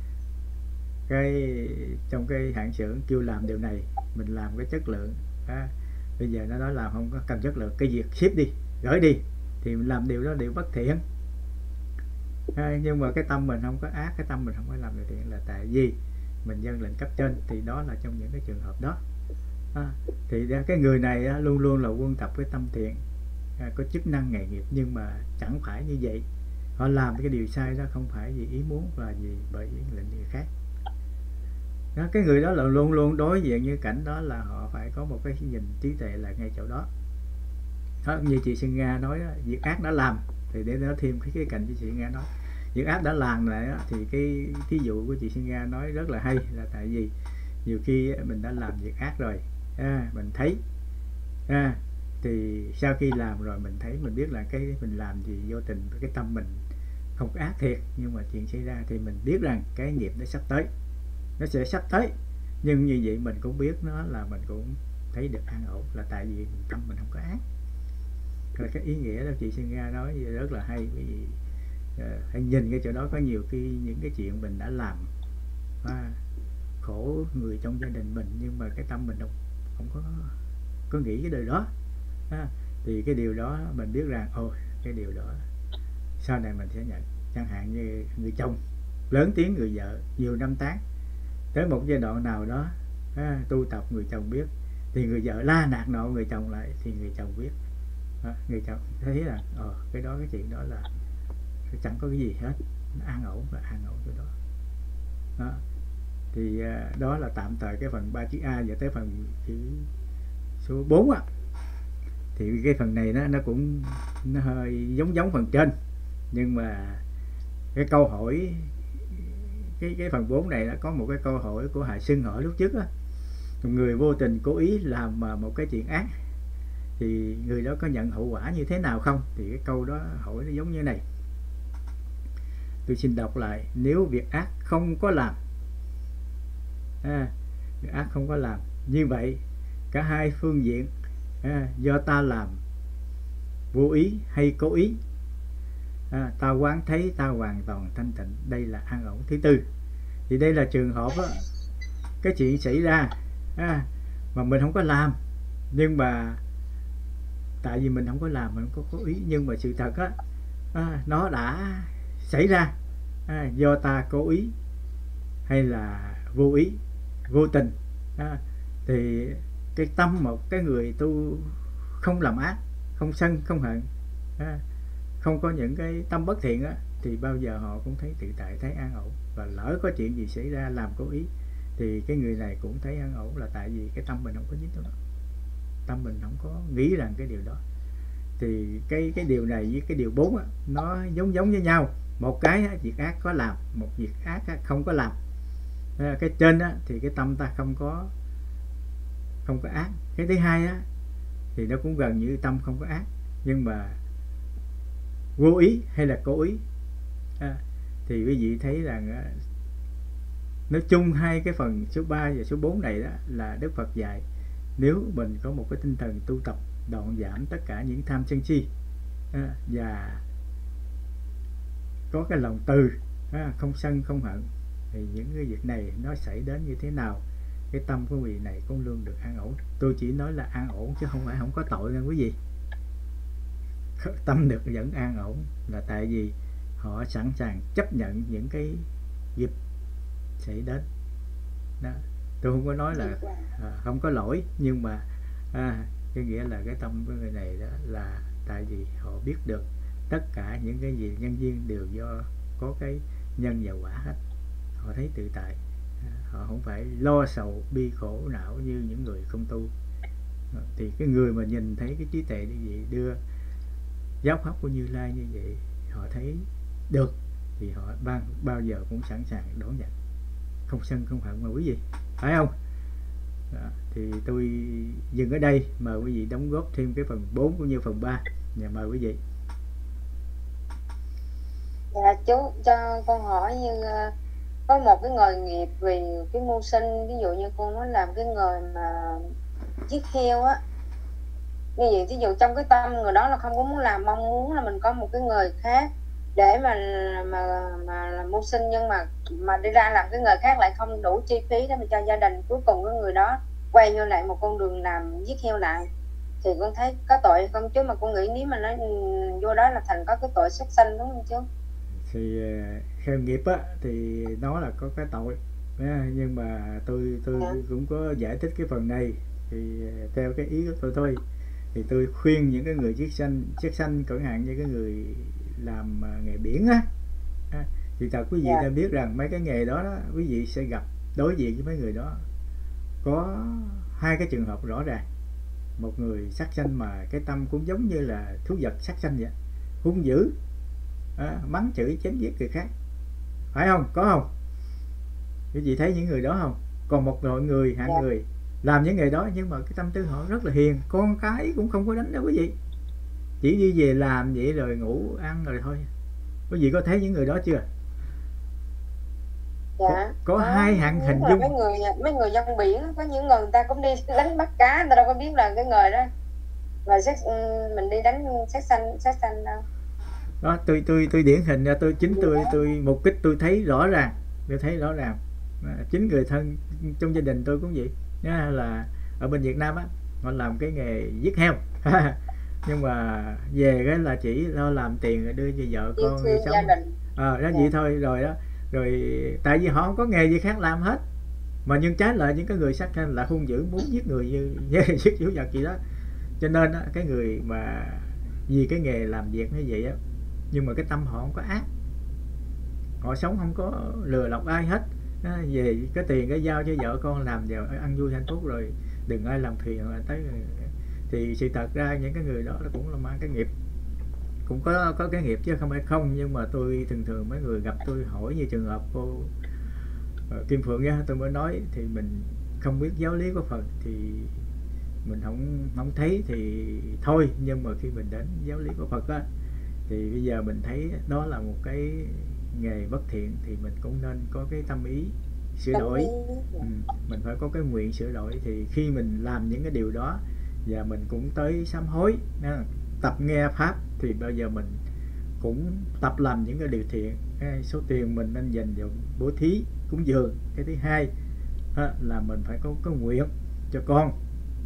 Speaker 1: cái trong cái hãng xưởng kêu làm điều này, mình làm cái chất lượng, à, bây giờ nó nói làm không có cần chất lượng, cái việc ship đi, gửi đi, thì mình làm điều đó điều bất thiện. À, nhưng mà cái tâm mình không có ác, cái tâm mình không có làm điều thiện là tại vì mình dân lệnh cấp trên, thì đó là trong những cái trường hợp đó. À, thì cái người này á, luôn luôn là quân tập cái tâm thiện, à, có chức năng nghề nghiệp, nhưng mà chẳng phải như vậy. Họ làm cái điều sai đó không phải vì ý muốn và vì bởi vì lệnh người khác. Đó, cái người đó là luôn luôn đối diện như cảnh đó là họ phải có một cái nhìn trí tuệ là ngay chỗ đó. Đó, như chị Xuân Nga nói đó, việc ác đã làm, thì để nó thêm cái cái cạnh chị Xuân Nga nói việc ác đã làm này đó, thì cái thí dụ của chị Xuân Nga nói rất là hay, là tại vì nhiều khi mình đã làm việc ác rồi, à, mình thấy, à, thì sau khi làm rồi mình thấy, mình biết là cái mình làm gì vô tình, cái tâm mình không có ác thiệt, nhưng mà chuyện xảy ra thì mình biết rằng cái nghiệp nó sắp tới, nó sẽ sắp tới, nhưng như vậy mình cũng biết nó là mình cũng thấy được an ổn, là tại vì tâm mình không có ác. Rồi cái ý nghĩa đó chị Xuân Nga nói rất là hay, bởi vì uh, hãy nhìn cái chỗ đó có nhiều khi những cái chuyện mình đã làm, à, khổ người trong gia đình mình, nhưng mà cái tâm mình không không có có nghĩ cái điều đó, à, thì cái điều đó mình biết rằng ôi cái điều đó sau này mình sẽ nhận. Chẳng hạn như người chồng lớn tiếng người vợ nhiều năm tháng, tới một giai đoạn nào đó, à, tu tập người chồng biết, thì người vợ la nạt nộ người chồng lại, thì người chồng biết, à, người chồng thấy là ờ cái đó cái chuyện đó là chẳng có cái gì hết, nó an ổn và an ổn chỗ đó. Đó thì à, đó là tạm thời cái phần ba chữ A. Giờ tới phần chữ số bốn á, thì cái phần này nó nó cũng nó hơi giống giống phần trên, nhưng mà cái câu hỏi cái cái phần bốn này nó có một cái câu hỏi của Hải Sưng hỏi lúc trước á, người vô tình cố ý làm một cái chuyện ác thì người đó có nhận hậu quả như thế nào không? Thì cái câu đó hỏi nó giống như này, tôi xin đọc lại: nếu việc ác không có làm, à, việc ác không có làm, như vậy cả hai phương diện, à, do ta làm vô ý hay cố ý, à, ta quán thấy ta hoàn toàn thanh tịnh, đây là an ổn thứ tư. Thì đây là trường hợp đó, cái chuyện xảy ra, à, mà mình không có làm, nhưng mà tại vì mình không có làm, mình không có cố ý, nhưng mà sự thật á, à, nó đã xảy ra, à, do ta cố ý hay là vô ý, vô tình, à, thì cái tâm một cái người tu không làm ác, không sân, không hận, à, không có những cái tâm bất thiện á, thì bao giờ họ cũng thấy tự tại, thấy an ổn. Và lỡ có chuyện gì xảy ra làm cố ý thì cái người này cũng thấy an ổn, là tại vì cái tâm mình không có dính tới đó, tâm mình không có nghĩ rằng cái điều đó. Thì cái cái điều này với cái điều bốn á, nó giống giống với nhau. Một cái á, việc ác có làm, một việc ác á, không có làm. À, cái trên á, thì cái tâm ta không có không có ác. Cái thứ hai á, thì nó cũng gần như tâm không có ác, nhưng mà vô ý hay là cố ý, à, thì quý vị thấy rằng à, nói chung hai cái phần số ba và số bốn này đó là Đức Phật dạy, nếu mình có một cái tinh thần tu tập đoạn giảm tất cả những tham sân si, à, và có cái lòng từ, à, không sân không hận, thì những cái việc này nó xảy đến như thế nào, cái tâm của vị này cũng luôn được an ổn. Tôi chỉ nói là an ổn chứ không phải không có tội nha quý vị. Tâm được vẫn an ổn là tại vì họ sẵn sàng chấp nhận những cái nghiệp xảy đến đó. Tôi không có nói là à, không có lỗi, nhưng mà à, cái nghĩa là cái tâm của người này đó là tại vì họ biết được tất cả những cái gì nhân duyên đều do có cái nhân và quả hết, họ thấy tự tại, à, họ không phải lo sầu bi khổ não như những người không tu. Thì cái người mà nhìn thấy cái trí tuệ như vậy, đưa giáo pháp của Như Lai như vậy, họ thấy được thì họ bao, bao giờ cũng sẵn sàng đón nhận. không sân không hận mà quý vị, phải không? Đó, thì tôi dừng ở đây, mời quý vị đóng góp thêm cái phần bốn cũng như phần ba. Dạ, mời quý vị.
Speaker 2: Dạ chú cho con hỏi như uh, có một cái nghề nghiệp vì cái mưu sinh, ví dụ như con nói làm cái nghề mà giết heo á, như vậy ví dụ trong cái tâm người đó là không có muốn làm, mong muốn là mình có một cái nghề khác để mà mà mà làm mưu sinh, nhưng mà mà đi ra làm cái nghề khác lại không đủ chi phí để mà cho gia đình, cuối cùng cái người đó quay vô lại một con đường làm giết heo lại, thì con thấy có tội hay không chứ? Mà con nghĩ nếu mà nó vô đó là thành có cái tội sát sanh, đúng không chú?
Speaker 1: Thì theo nghiệp á thì nó là có cái tội, nhưng mà tôi tôi
Speaker 2: Dạ.
Speaker 1: cũng có giải thích cái phần này thì theo cái ý của tôi thôi. Thì tôi khuyên những cái người chiết sanh chiết sanh chẳng hạn như cái người làm nghề biển á, thì thật quý vị
Speaker 2: Dạ.
Speaker 1: nên biết rằng mấy cái nghề đó, đó quý vị sẽ gặp đối diện với mấy người đó có hai cái trường hợp rõ ràng. Một người sát sanh mà cái tâm cũng giống như là thú vật sát sanh vậy, hung dữ, à, mắng chửi chém giết người khác, phải không? Có không? Quý vị thấy những người đó không? Còn một loại người hạng
Speaker 2: Dạ.
Speaker 1: người làm những nghề đó nhưng mà cái tâm tư họ rất là hiền, con cái cũng không có đánh đâu quý vị, chỉ đi về làm vậy rồi ngủ ăn rồi thôi. Quý vị có thấy những người đó chưa?
Speaker 2: Dạ.
Speaker 1: Có, có hai hạng hình dung.
Speaker 2: Mấy người mấy người dân biển có những người người ta cũng đi đánh bắt cá, người ta đâu có biết là cái nghề đó mà sát, mình đi đánh sát sanh sát sanh đâu.
Speaker 1: Đó, tôi tôi tôi điển hình ra, tôi chính tôi tôi mục đích tôi thấy rõ ràng, tôi thấy rõ ràng à, chính người thân trong gia đình tôi cũng vậy. Nhá, là ở bên Việt Nam á, họ làm cái nghề giết heo nhưng mà về cái là chỉ lo làm tiền rồi đưa cho vợ con đi sống, ờ à, đó vậy thôi rồi đó. Rồi tại vì họ không có nghề gì khác làm hết, mà nhưng trái lại những cái người sát sanh là hung dữ, muốn giết người như, như giết chủ vật gì đó. Cho nên á, cái người mà vì cái nghề làm việc như vậy á, nhưng mà cái tâm họ không có ác, họ sống không có lừa lọc ai hết. Đó, về cái tiền cái giao cho vợ con làm vào ăn vui hạnh phúc rồi đừng ai làm phiền tới. Thì sự thật ra những cái người đó là cũng là mang cái nghiệp, cũng có có cái nghiệp chứ không phải không. Nhưng mà tôi thường thường mấy người gặp tôi hỏi như trường hợp cô uh, Kim Phượng nha, tôi mới nói thì mình không biết giáo lý của Phật thì mình không không thấy thì thôi, nhưng mà khi mình đến giáo lý của Phật á thì bây giờ mình thấy đó là một cái nghề bất thiện thì mình cũng nên có cái tâm ý sửa đổi. Ừ, mình phải có cái nguyện sửa đổi. Thì khi mình làm những cái điều đó và mình cũng tới sám hối, tập nghe pháp, thì bây giờ mình cũng tập làm những cái điều thiện. Cái số tiền mình nên dành vào bố thí cúng dường. Cái thứ hai là mình phải có cái nguyện cho con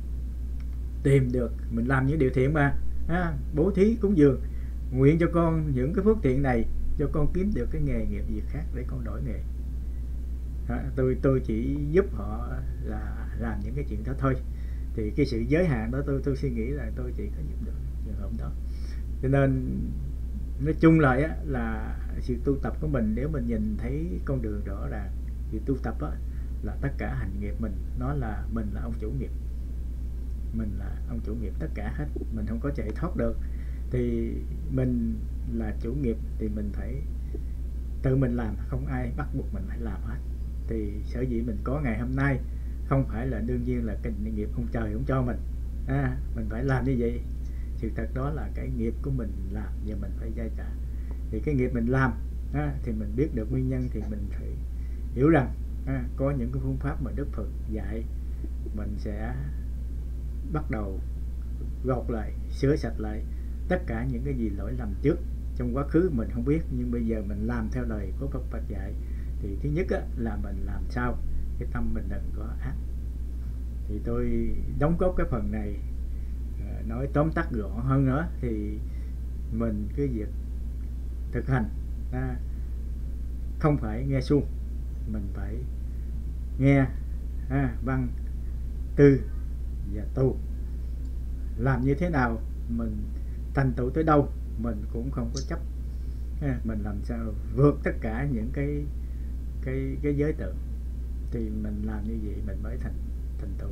Speaker 1: tìm được, mình làm những điều thiện mà à, bố thí cúng dường, nguyện cho con những cái phước thiện này cho con kiếm được cái nghề nghiệp gì khác để con đổi nghề. À, tôi tôi chỉ giúp họ là làm những cái chuyện đó thôi. Thì cái sự giới hạn đó tôi tôi suy nghĩ là tôi chỉ có giúp được trường hợp đó. Cho nên nói chung lại á, là sự tu tập của mình, nếu mình nhìn thấy con đường rõ ràng thì tu tập á, là tất cả hành nghiệp mình, nó là mình là ông chủ nghiệp, mình là ông chủ nghiệp tất cả hết, mình không có chạy thoát được. Thì mình là chủ nghiệp thì mình phải tự mình làm, không ai bắt buộc mình phải làm hết. Thì sở dĩ mình có ngày hôm nay không phải là đương nhiên là cái nghiệp ông trời cũng cho mình, à, mình phải làm như vậy. Sự thật đó là cái nghiệp của mình làm và mình phải gia trả. Thì cái nghiệp mình làm à, thì mình biết được nguyên nhân thì mình phải hiểu rằng à, có những cái phương pháp mà Đức Phật dạy, mình sẽ bắt đầu gột lại, sửa sạch lại tất cả những cái gì lỗi lầm trước trong quá khứ mình không biết, nhưng bây giờ mình làm theo lời của Phật Phật dạy. Thì thứ nhất á, là mình làm sao cái tâm mình đừng có ác. Thì tôi đóng góp cái phần này, nói tóm tắt gọn hơn nữa thì mình cứ việc thực hành, à, không phải nghe suông, mình phải nghe à, văn tư và tu. Làm như thế nào mình thành tựu tới đâu mình cũng không có chấp, à, mình làm sao vượt tất cả những cái cái cái giới tượng, thì mình làm như vậy mình mới thành thành tựu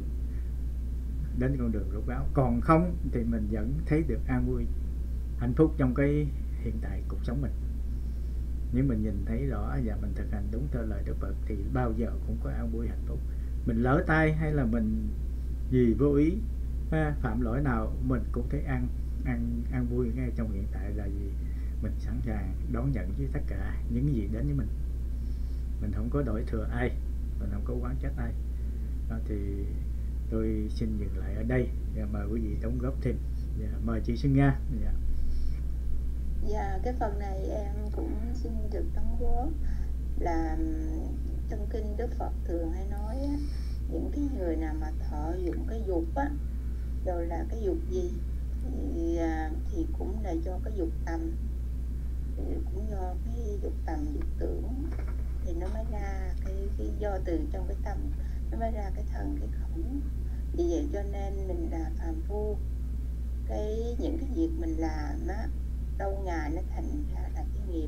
Speaker 1: đến con đường rốt ráo. Còn không thì mình vẫn thấy được an vui hạnh phúc trong cái hiện tại cuộc sống mình. Nếu mình nhìn thấy rõ và mình thực hành đúng theo lời Đức Phật thì bao giờ cũng có an vui hạnh phúc. Mình lỡ tay hay là mình gì vô ý ha, phạm lỗi nào mình cũng thấy ăn ăn ăn vui ngay trong hiện tại, là vì mình sẵn sàng đón nhận với tất cả những gì đến với mình. Mình không có đổi thừa ai, mình không có oán trách ai. Đó, thì tôi xin dừng lại ở đây và mời quý vị đóng góp thêm. Dạ, mời chị Xuân Nga. Dạ.
Speaker 4: Dạ, cái phần này em cũng xin được đóng góp là trong kinh Đức Phật thường hay nói á, những cái người nào mà thọ dụng cái dục á, rồi là cái dục gì thì, à, thì cũng là do cái dục tầm, thì cũng do cái dục tầm, dục tưởng thì nó mới ra cái, cái do từ trong cái tâm nó mới ra cái thân, cái khẩu. Vì vậy cho nên mình là phàm phu, cái những cái việc mình làm á lâu ngày nó thành ra là cái nghiệp,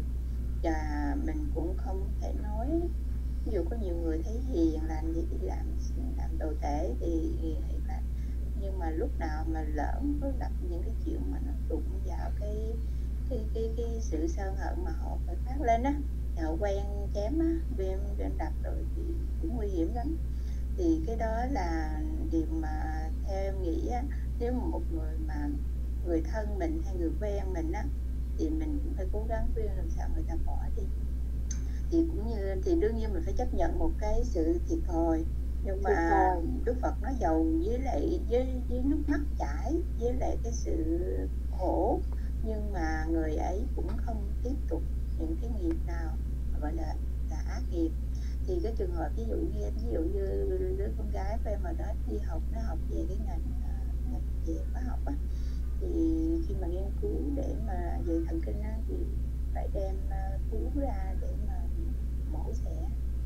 Speaker 4: và mình cũng không thể nói. Ví dụ có nhiều người thấy hiền lành thì đi làm làm đồ tể thì hay là, nhưng mà lúc nào mà lỡ có gặp những cái chuyện mà nó đụng vào cái cái cái cái sự sân hận mà họ phải phát lên á, họ quen chém á, viêm viêm đập rồi thì cũng nguy hiểm lắm. Thì cái đó là điều mà theo em nghĩ á, nếu mà một người mà người thân mình hay người quen mình á thì mình cũng phải cố gắng khuyên làm sao người ta bỏ đi. Thì cũng như thì đương nhiên mình phải chấp nhận một cái sự thiệt thòi, nhưng mà Đức Phật nói giàu với lại với, với nước mắt chảy, với lại cái sự khổ, nhưng mà người ấy cũng không tiếp tục những cái nghiệp nào gọi là là ác nghiệp. Thì cái trường hợp ví dụ như ví dụ như đứa con gái của em mà đó đi học, nó học về cái ngành ngành về khoa học á, thì khi mà nghiên cứu để mà về thần kinh á, thì phải đem thú ra để mà mổ xẻ,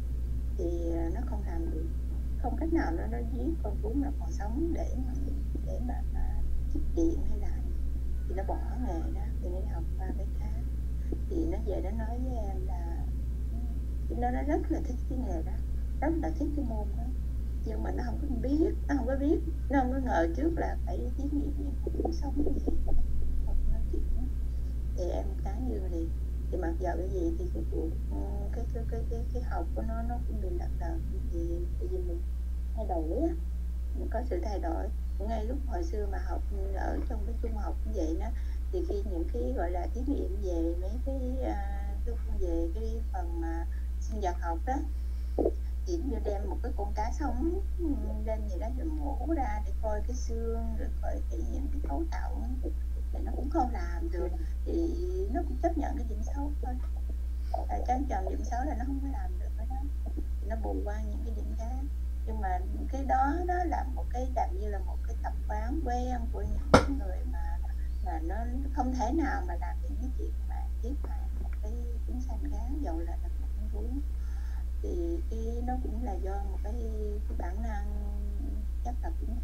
Speaker 4: thì nó không làm được, không cách nào nó nó giết con thú nó còn sống để mà để mà, mà chích điện hay là, thì nó bỏ nghề đó, thì nó học qua cái khác. Thì nó về nó nói với em là nó nó rất là thích cái nghề đó, rất là thích cái môn đó, nhưng mà nó không có biết, nó không có biết, nó không có ngờ trước là phải thí nghiệm những cuộc sống như vậy. Nó kiểu thì em cá như thì thì mặc dầu cái gì thì cái cuộc cái cái cái cái cái học của nó nó cũng bị lật đật, thì tại vì mình thay đổi á, mình có sự thay đổi. Ngay lúc hồi xưa mà học ở trong cái trung học như vậy đó, thì khi những cái gọi là thí nghiệm về mấy cái uh, về cái phần mà sinh vật học đó, thì như đem một cái con cá sống lên gì đó rồi mổ ra để coi cái xương, rồi coi cái những cái cấu tạo thì nó cũng không làm được, thì nó cũng chấp nhận cái điểm xấu thôi. À, trong tròn điểm xấu là nó không có làm được cái đó, nó bù qua những cái điểm khác. Nhưng mà cái đó đó là một cái làm như là một cái tập quán quen của những người mà mà nó không thể nào mà làm những cái chuyện mà giết hại một cái chúng sanh khác, dầu là là một con thú. Thì cái nó cũng là do một cái, cái bản năng chắc là cũng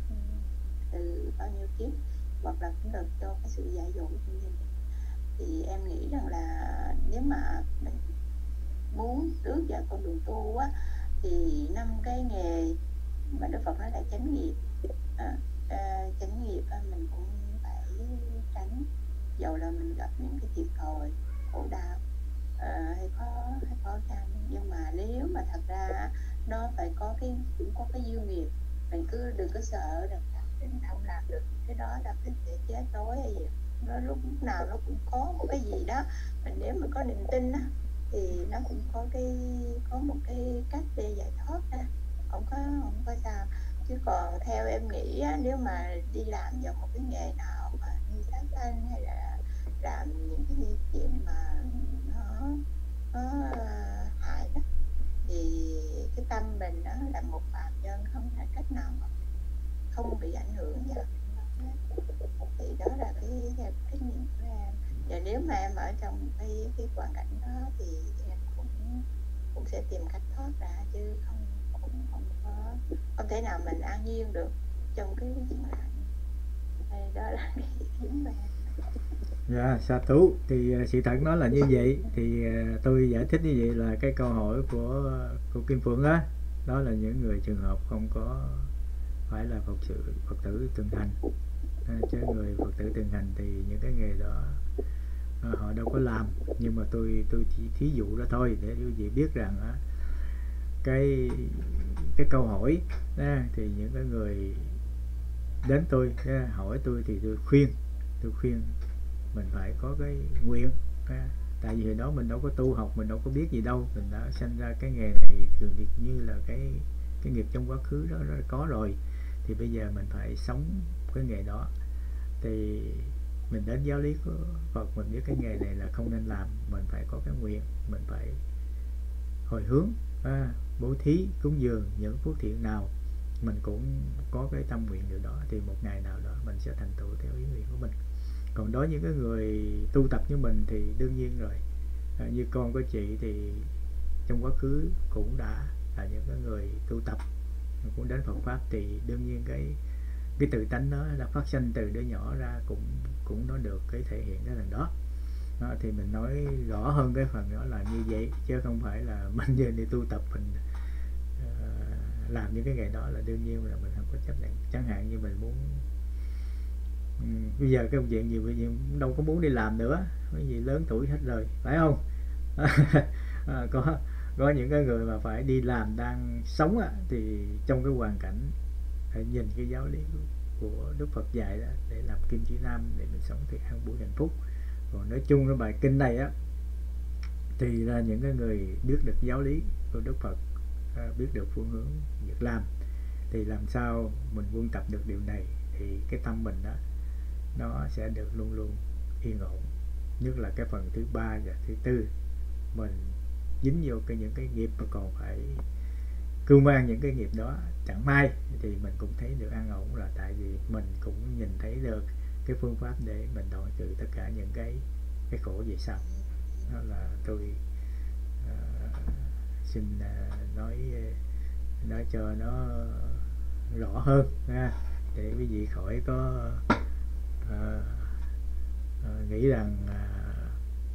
Speaker 4: từ bao nhiêu kiếp, hoặc là cũng được do cái sự dạy dỗ của gia đình. Thì em nghĩ rằng là nếu mà mình muốn bước vào con đường tu á, thì năm cái nghề mà Đức Phật nói là chánh nghiệp, à, à, chánh nghiệp á, mình cũng phải tránh, dầu là mình gặp những cái thiệt thòi, khổ đau, à, hay khó hay khó khăn, nhưng mà nếu mà thật ra nó phải có cái cũng có cái duyên nghiệp, mình cứ đừng có sợ rằng mình không làm được cái đó là cái sẽ chết đói hay gì. Nó lúc nào nó cũng có một cái gì đó, mình nếu mà có niềm tin á thì nó cũng có cái có một cái cách để giải thoát ra, không có không có sao. Chứ còn theo em nghĩ á, nếu mà đi làm vào một cái nghề nào mà như sát sanh hay là làm những cái chuyện mà nó nó hại đó, thì cái tâm mình đó là một phạm nhân, không thể cách nào mà không bị ảnh hưởng vào. Thì đó là cái cái nhìn của em. Và nếu mà em ở trong cái cái hoàn cảnh đó thì em cũng cũng sẽ tìm cách thoát ra, chứ không cũng không có không thể nào mình an nhiên được trong cái chuyện làm. Đó là cái chính mà
Speaker 1: Dạ, sa thú. Thì uh, sự thật nó là như vậy. Thì uh, tôi giải thích như vậy là cái câu hỏi của cô Kim Phượng á, đó, đó là những người trường hợp không có phải là Phật sự Phật tử thường hành, à, chứ người Phật tử thường hành thì những cái nghề đó à, họ đâu có làm, nhưng mà tôi tôi chỉ thí dụ đó thôi để quý vị biết rằng á, cái cái câu hỏi á, thì những cái người đến tôi á, hỏi tôi thì tôi khuyên tôi khuyên mình phải có cái nguyện á. Tại vì hồi đó mình đâu có tu học, mình đâu có biết gì đâu, mình đã sinh ra cái nghề này thường thì như là cái cái nghiệp trong quá khứ đó, đó có rồi, thì bây giờ mình phải sống cái nghề đó. Thì mình đến giáo lý của Phật, mình biết cái nghề này là không nên làm, mình phải có cái nguyện, mình phải hồi hướng, à, bố thí cúng dường những phước thiện nào mình cũng có cái tâm nguyện điều đó, thì một ngày nào đó mình sẽ thành tựu theo ý nguyện của mình. Còn đối với những cái người tu tập như mình thì đương nhiên rồi, à, như con của chị thì trong quá khứ cũng đã là những cái người tu tập, cũng đến Phật pháp, thì đương nhiên cái cái tự tánh nó là phát sinh từ đứa nhỏ ra, cũng cũng nó được cái thể hiện cái lần đó. Đó, thì mình nói rõ hơn cái phần đó là như vậy, chứ không phải là mình giờ đi tu tập mình uh, làm những cái nghề đó là đương nhiên là mình không có chấp nhận. Chẳng hạn như mình muốn um, bây giờ cái công chuyện gì bây giờ cũng đâu có muốn đi làm nữa, cái gì lớn tuổi hết rồi, phải không? à, có có những cái người mà phải đi làm đang sống á, thì trong cái hoàn cảnh phải nhìn cái giáo lý của Đức Phật dạy đó, để làm kim chỉ nam để mình sống thì an vui hạnh phúc. Còn nói chung cái bài kinh này á, thì là những cái người biết được giáo lý của Đức Phật, biết được phương hướng việc làm, thì làm sao mình quân tập được điều này thì cái tâm mình đó nó sẽ được luôn luôn yên ổn. Nhất là cái phần thứ ba và thứ tư, mình dính vô cái những cái nghiệp mà còn phải cưu mang những cái nghiệp đó, chẳng may thì mình cũng thấy được an ổn, là tại vì mình cũng nhìn thấy được cái phương pháp để mình đoạn trừ tất cả những cái cái khổ về sau. Đó là tôi uh, xin uh, nói nói cho nó rõ hơn ha, để quý vị khỏi có uh, uh, nghĩ rằng uh,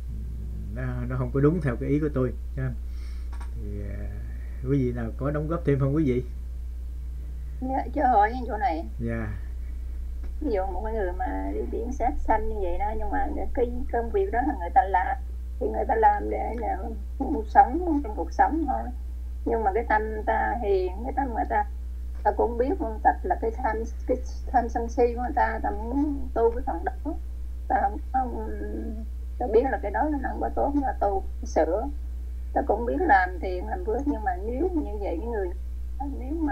Speaker 1: nó nó không có đúng theo cái ý của tôi ha. Thì uh, quý vị nào có đóng góp thêm không quý vị?
Speaker 5: Dạ, cho hỏi chỗ này.
Speaker 1: Dạ. Yeah.
Speaker 5: Ví dụ một người mà đi biển sát sanh như vậy đó, nhưng mà cái công việc đó là người ta làm, thì người ta làm để là sống trong cuộc sống thôi, nhưng mà cái tâm ta hiền, cái tâm người ta ta cũng biết con tật là cái tham cái tham sân si của người ta, ta muốn tu cái phần đó, ta không, không ta biết là cái đó nó không có tốt, là tu sửa, ta cũng biết làm thiện làm phước. Nhưng mà nếu như vậy cái người nếu mà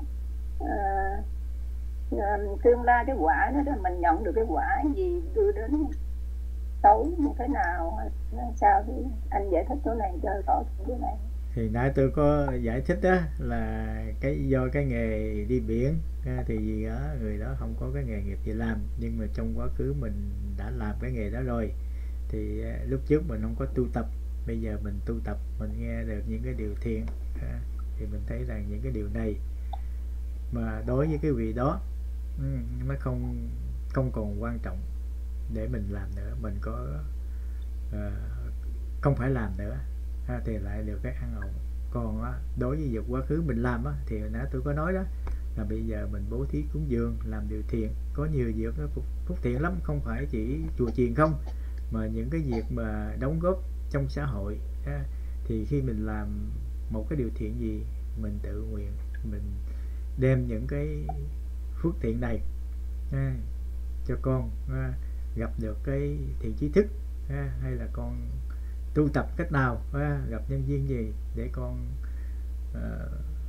Speaker 5: uh, tương lai cái quả đó, đó mình nhận được cái quả gì đưa đến xấu như thế nào sao, thì anh giải thích chỗ này cho rõ chỗ này.
Speaker 1: Thì nãy tôi có giải thích đó, là cái do cái nghề đi biển thì gì đó người đó không có cái nghề nghiệp gì làm, nhưng mà trong quá khứ mình đã làm cái nghề đó rồi, thì lúc trước mình không có tu tập, bây giờ mình tu tập, mình nghe được những cái điều thiện, thì mình thấy rằng những cái điều này mà đối với cái vị đó nó không không còn quan trọng để mình làm nữa, mình có uh, không phải làm nữa ha, thì lại được cái an ổn. Còn á, đối với việc quá khứ mình làm á, thì hồi nãy tôi có nói đó, là bây giờ mình bố thí cúng dường, làm điều thiện, có nhiều việc nó phúc thiện lắm, không phải chỉ chùa chiền không, mà những cái việc mà đóng góp trong xã hội ha, thì khi mình làm một cái điều thiện gì, mình tự nguyện mình đem những cái phước thiện này ha, cho con ha, gặp được cái thiện trí thức ha, hay là con tu tập cách nào ha, gặp nhân viên gì để con uh,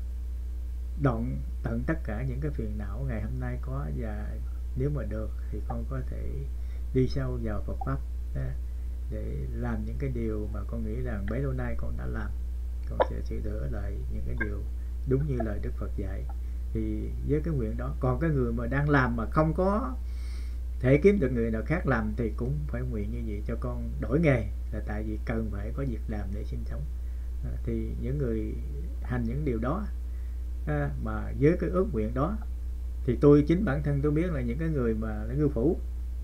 Speaker 1: đoạn tận tất cả những cái phiền não ngày hôm nay có, và nếu mà được thì con có thể đi sâu vào Phật pháp ha, để làm những cái điều mà con nghĩ rằng bấy lâu nay con đã làm, con sẽ sửa đổi lại những cái điều đúng như lời Đức Phật dạy. Thì với cái nguyện đó, còn cái người mà đang làm mà không có thể kiếm được người nào khác làm thì cũng phải nguyện như vậy, cho con đổi nghề, là tại vì cần phải có việc làm để sinh sống. À, thì những người hành những điều đó à, mà với cái ước nguyện đó, thì tôi chính bản thân tôi biết là những cái người mà là ngư phủ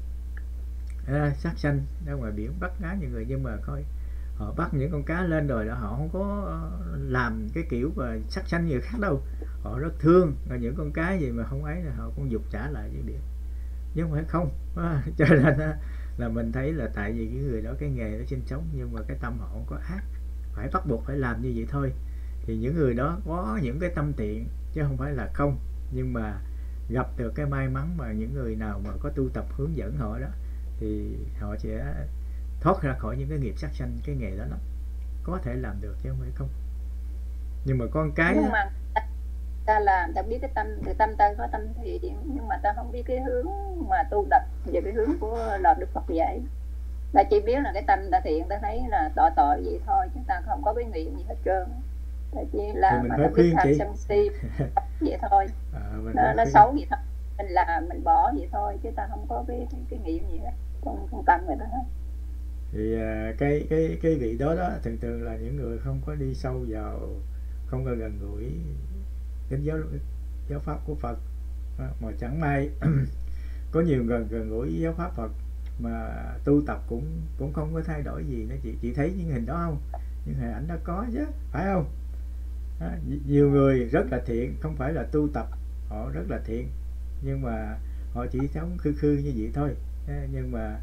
Speaker 1: à, sát sanh ra ngoài biển bắt cá những người, nhưng mà coi họ bắt những con cá lên rồi là họ không có làm cái kiểu mà sát sanh người khác đâu, họ rất thương những con cá gì mà không ấy là họ cũng dục trả lại với biển, nhưng mà không à, cho nên là mình thấy là tại vì cái người đó cái nghề đó sinh sống, nhưng mà cái tâm họ không có ác, phải bắt buộc phải làm như vậy thôi. Thì những người đó có những cái tâm tiện chứ không phải là không, nhưng mà gặp được cái may mắn mà những người nào mà có tu tập hướng dẫn họ đó thì họ sẽ thoát ra khỏi những cái nghiệp sát sanh, cái nghề đó lắm, có thể làm được chứ không phải không. Nhưng mà con cái
Speaker 5: nhưng mà ta làm, ta biết cái tâm, cái tâm ta có tâm thiện, nhưng mà ta không biết cái hướng mà tu tập về cái hướng của lời Đức Phật dạy. Ta chỉ biết là cái tâm ta thiện, ta thấy là tội tội vậy thôi, chứ ta không có cái nguyện gì hết trơn. Ta chỉ làm mà ta biết tham sân si vậy thôi.
Speaker 1: à,
Speaker 5: nó, nó xấu vậy thôi, mình làm mình bỏ vậy thôi, chứ ta không có cái cái, cái nguyện gì hết, không không cần người đó hết.
Speaker 1: Thì uh, cái cái cái vị đó đó thường thường là những người không có đi sâu vào, không có gần gũi đến giáo giáo pháp của Phật, à, mà chẳng may có nhiều gần gần gũi giáo pháp Phật mà tu tập cũng cũng không có thay đổi gì. Nó chị chị thấy những hình đó không? Những hình ảnh đó có chứ, phải không? À, nhiều người rất là thiện, không phải là tu tập, họ rất là thiện, nhưng mà họ chỉ sống khư khư như vậy thôi. À, nhưng mà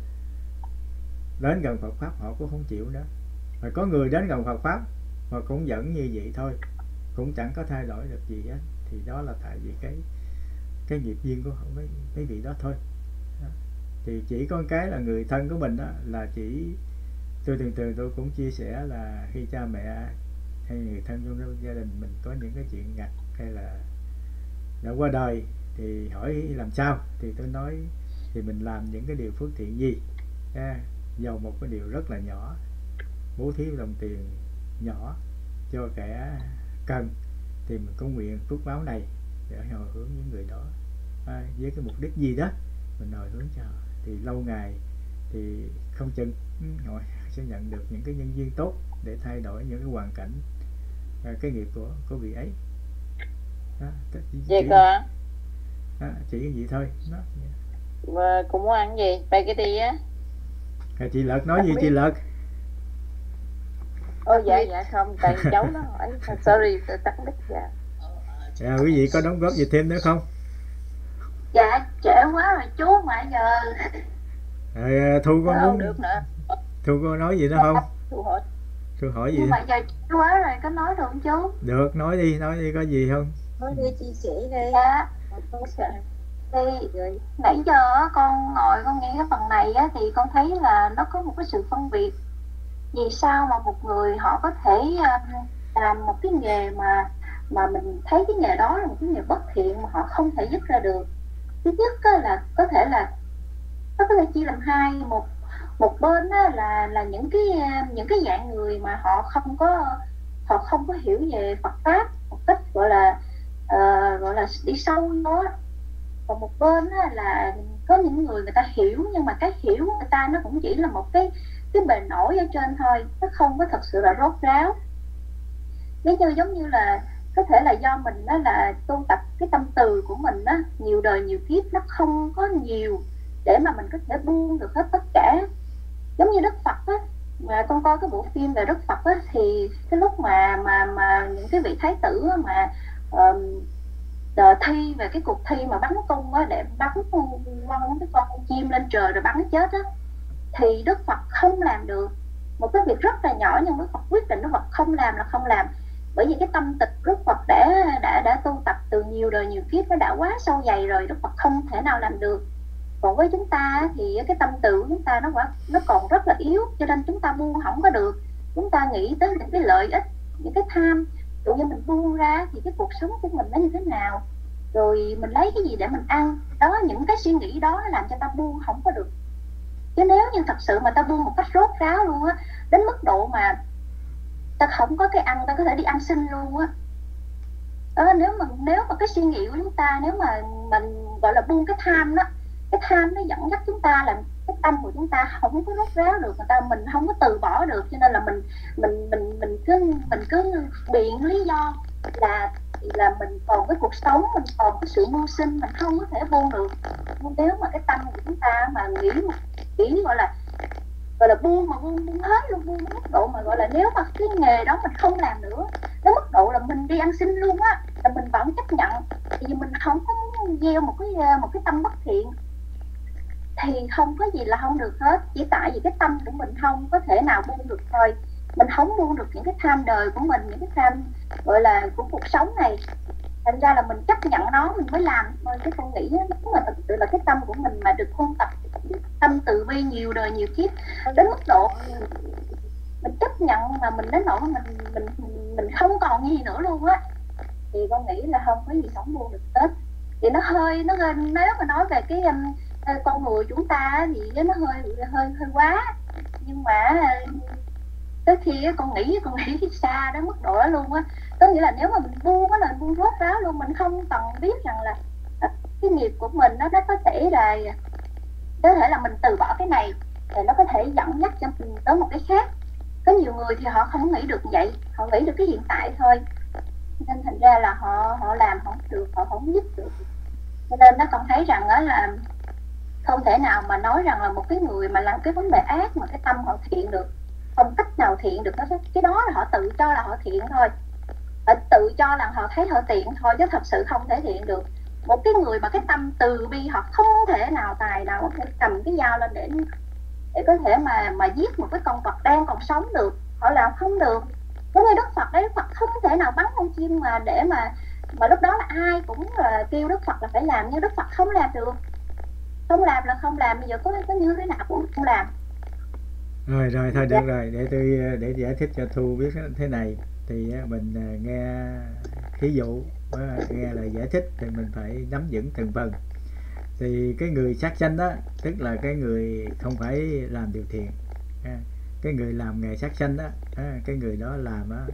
Speaker 1: đến gần Phật pháp họ cũng không chịu đó. Mà có người đến gần Phật pháp mà cũng vẫn như vậy thôi, cũng chẳng có thay đổi được gì hết. Thì đó là tại vì cái cái nghiệp duyên của họ mấy mấy vị đó thôi. Đó. Thì chỉ có cái là người thân của mình đó, là chỉ tôi thường thường tôi cũng chia sẻ là khi cha mẹ hay người thân trong gia đình mình có những cái chuyện ngặt hay là đã qua đời thì hỏi làm sao, thì tôi nói thì mình làm những cái điều phước thiện gì. À, dầu một cái điều rất là nhỏ, bố thí đồng tiền nhỏ cho kẻ cần, thì mình có nguyện phước báo này để hồi hướng những người đó, à, với cái mục đích gì đó mình hồi hướng cho họ, thì lâu ngày thì không chừng họ sẽ nhận được những cái nhân duyên tốt để thay đổi những cái hoàn cảnh, à, cái nghiệp của của vị ấy. Đó,
Speaker 5: vậy cơ
Speaker 1: à, chỉ cái gì thôi đó.
Speaker 5: Và cũng muốn ăn gì vậy cái đi á.
Speaker 1: À, chị Lợt nói gì chị Lợt?
Speaker 5: Ồ dạ dạ không, tại cháu nó hỏi. Sorry, tôi tắt mic. Dạ.
Speaker 1: À, quý vị có đóng góp gì thêm nữa không?
Speaker 3: Dạ trễ quá rồi chú mà giờ.
Speaker 1: À, Thu có
Speaker 5: không
Speaker 1: muốn
Speaker 5: được nữa.
Speaker 1: Thu có nói gì nữa không?
Speaker 5: Thu hỏi.
Speaker 1: Thu hỏi gì?
Speaker 3: Nhưng mà giờ trễ quá rồi, có nói được không chú?
Speaker 1: Được, nói đi, nói đi, có gì không?
Speaker 2: Nói đi, chia sẻ đi.
Speaker 3: Dạ. Thì nãy giờ con ngồi con nghe cái phần này á, thì con thấy là nó có một cái sự phân biệt. Vì sao mà một người họ có thể làm một cái nghề mà mà mình thấy cái nghề đó là một cái nghề bất thiện mà họ không thể dứt ra được. Thứ nhất á, là có thể là nó có thể chia làm hai, một một bên á, là là những cái những cái dạng người mà họ không có họ không có hiểu về Phật pháp một cách gọi là uh, gọi là đi sâu đó. Còn một bên á, là có những người người ta hiểu, nhưng mà cái hiểu người ta nó cũng chỉ là một cái cái bề nổi ở trên thôi, nó không có thật sự là rốt ráo. Nếu như giống như là có thể là do mình đó là tu tập cái tâm từ của mình đó, nhiều đời nhiều kiếp nó không có nhiều để mà mình có thể buông được hết tất cả. Giống như Đức Phật á, mà con coi cái bộ phim về Đức Phật á, thì cái lúc mà mà mà những cái vị thái tử mà uh, thi về cái cuộc thi mà bắn cung á, để bắn quăng cái con chim lên trời rồi bắn chết á, thì Đức Phật không làm được. Một cái việc rất là nhỏ nhưng Đức Phật quyết định Đức Phật không làm là không làm, bởi vì cái tâm tịch Đức Phật đã đã đã tu tập từ nhiều đời nhiều kiếp, nó đã quá sâu dày rồi, Đức Phật không thể nào làm được. Còn với chúng ta thì cái tâm từ của chúng ta nó quá nó còn rất là yếu, cho nên chúng ta buông không có được. Chúng ta nghĩ tới những cái lợi ích, những cái tham, tự nhiên mình buông ra thì cái cuộc sống của mình nó như thế nào, rồi mình lấy cái gì để mình ăn đó. Những cái suy nghĩ đó nó làm cho ta buông không có được. Chứ nếu như thật sự mà ta buông một cách rốt ráo luôn á, đến mức độ mà ta không có cái ăn, ta có thể đi ăn xin luôn á. Đó, nếu mà nếu mà cái suy nghĩ của chúng ta, nếu mà mình gọi là buông cái tham đó, cái tham nó dẫn dắt chúng ta làm cái tâm của chúng ta không có rốt ráo được, người ta mình không có từ bỏ được, cho nên là mình mình mình mình cứ mình cứ biện lý do là là mình còn cái cuộc sống, mình còn cái sự mưu sinh, mình không có thể buông được. Nhưng nếu mà cái tâm của chúng ta mà nghĩ nghĩ gọi là gọi là buông mà buông buông hết luôn, buông đến mức độ mà gọi là nếu mà cái nghề đó mình không làm nữa, đến mức độ là mình đi ăn xin luôn á, là mình vẫn chấp nhận, vì mình không có muốn gieo một cái một cái tâm bất thiện.
Speaker 5: thì không có gì là không được hết, chỉ tại vì cái tâm của mình không có thể nào buông được thôi. Mình không buông được những cái tham đời của mình, những cái tham gọi là của cuộc sống này, thành ra là mình chấp nhận nó mình mới làm thôi. Chứ con nghĩ nếu mà thật sự là cái tâm của mình mà được huân tập tâm từ bi nhiều đời nhiều kiếp đến mức độ mình chấp nhận mà mình đến nỗi mình mình mình không còn gì nữa luôn á, thì con nghĩ là không có gì sống buông được hết. Thì nó hơi nó hơi nếu mà nói về cái um, con người chúng ta thì nó hơi hơi hơi quá, nhưng mà tới khi con nghĩ con nghĩ xa đến mức độ đó luôn á. Có nghĩa là nếu mà mình buông á là buông rốt ráo luôn, mình không cần biết rằng là cái nghiệp của mình nó nó có thể là có thể là mình từ bỏ cái này thì nó có thể dẫn dắt cho mình tới một cái khác. Có nhiều người thì họ không nghĩ được vậy, họ nghĩ được cái hiện tại thôi, nên thành ra là họ họ làm không được, họ không giúp được. Cho nên nó con thấy rằng đó là không thể nào mà nói rằng là một cái người mà làm cái vấn đề ác mà cái tâm họ thiện được, không cách nào thiện được. Nó cái đó là họ tự cho là họ thiện thôi, họ tự cho là họ thấy họ tiện thôi, chứ thật sự không thể thiện được. Một cái người mà cái tâm từ bi, họ không thể nào tài nào có thể cầm cái dao lên để để có thể mà mà giết một cái con vật đang còn sống được, họ làm không được. Giống như Đức Phật đấy, Đức Phật không thể nào bắn con chim mà để mà mà lúc đó là ai cũng là kêu Đức Phật là phải làm, nhưng Đức Phật không làm được. Không làm là không làm, bây giờ có có như thế nào cũng không làm.
Speaker 1: Rồi rồi thôi được rồi, để tôi để giải thích cho Thu biết thế này. Thì mình nghe thí dụ, nghe lời giải thích thì mình phải nắm vững từng phần. Thì cái người sát sanh đó, tức là cái người không phải làm điều thiện, cái người làm nghề sát sanh đó, cái người đó làm đó,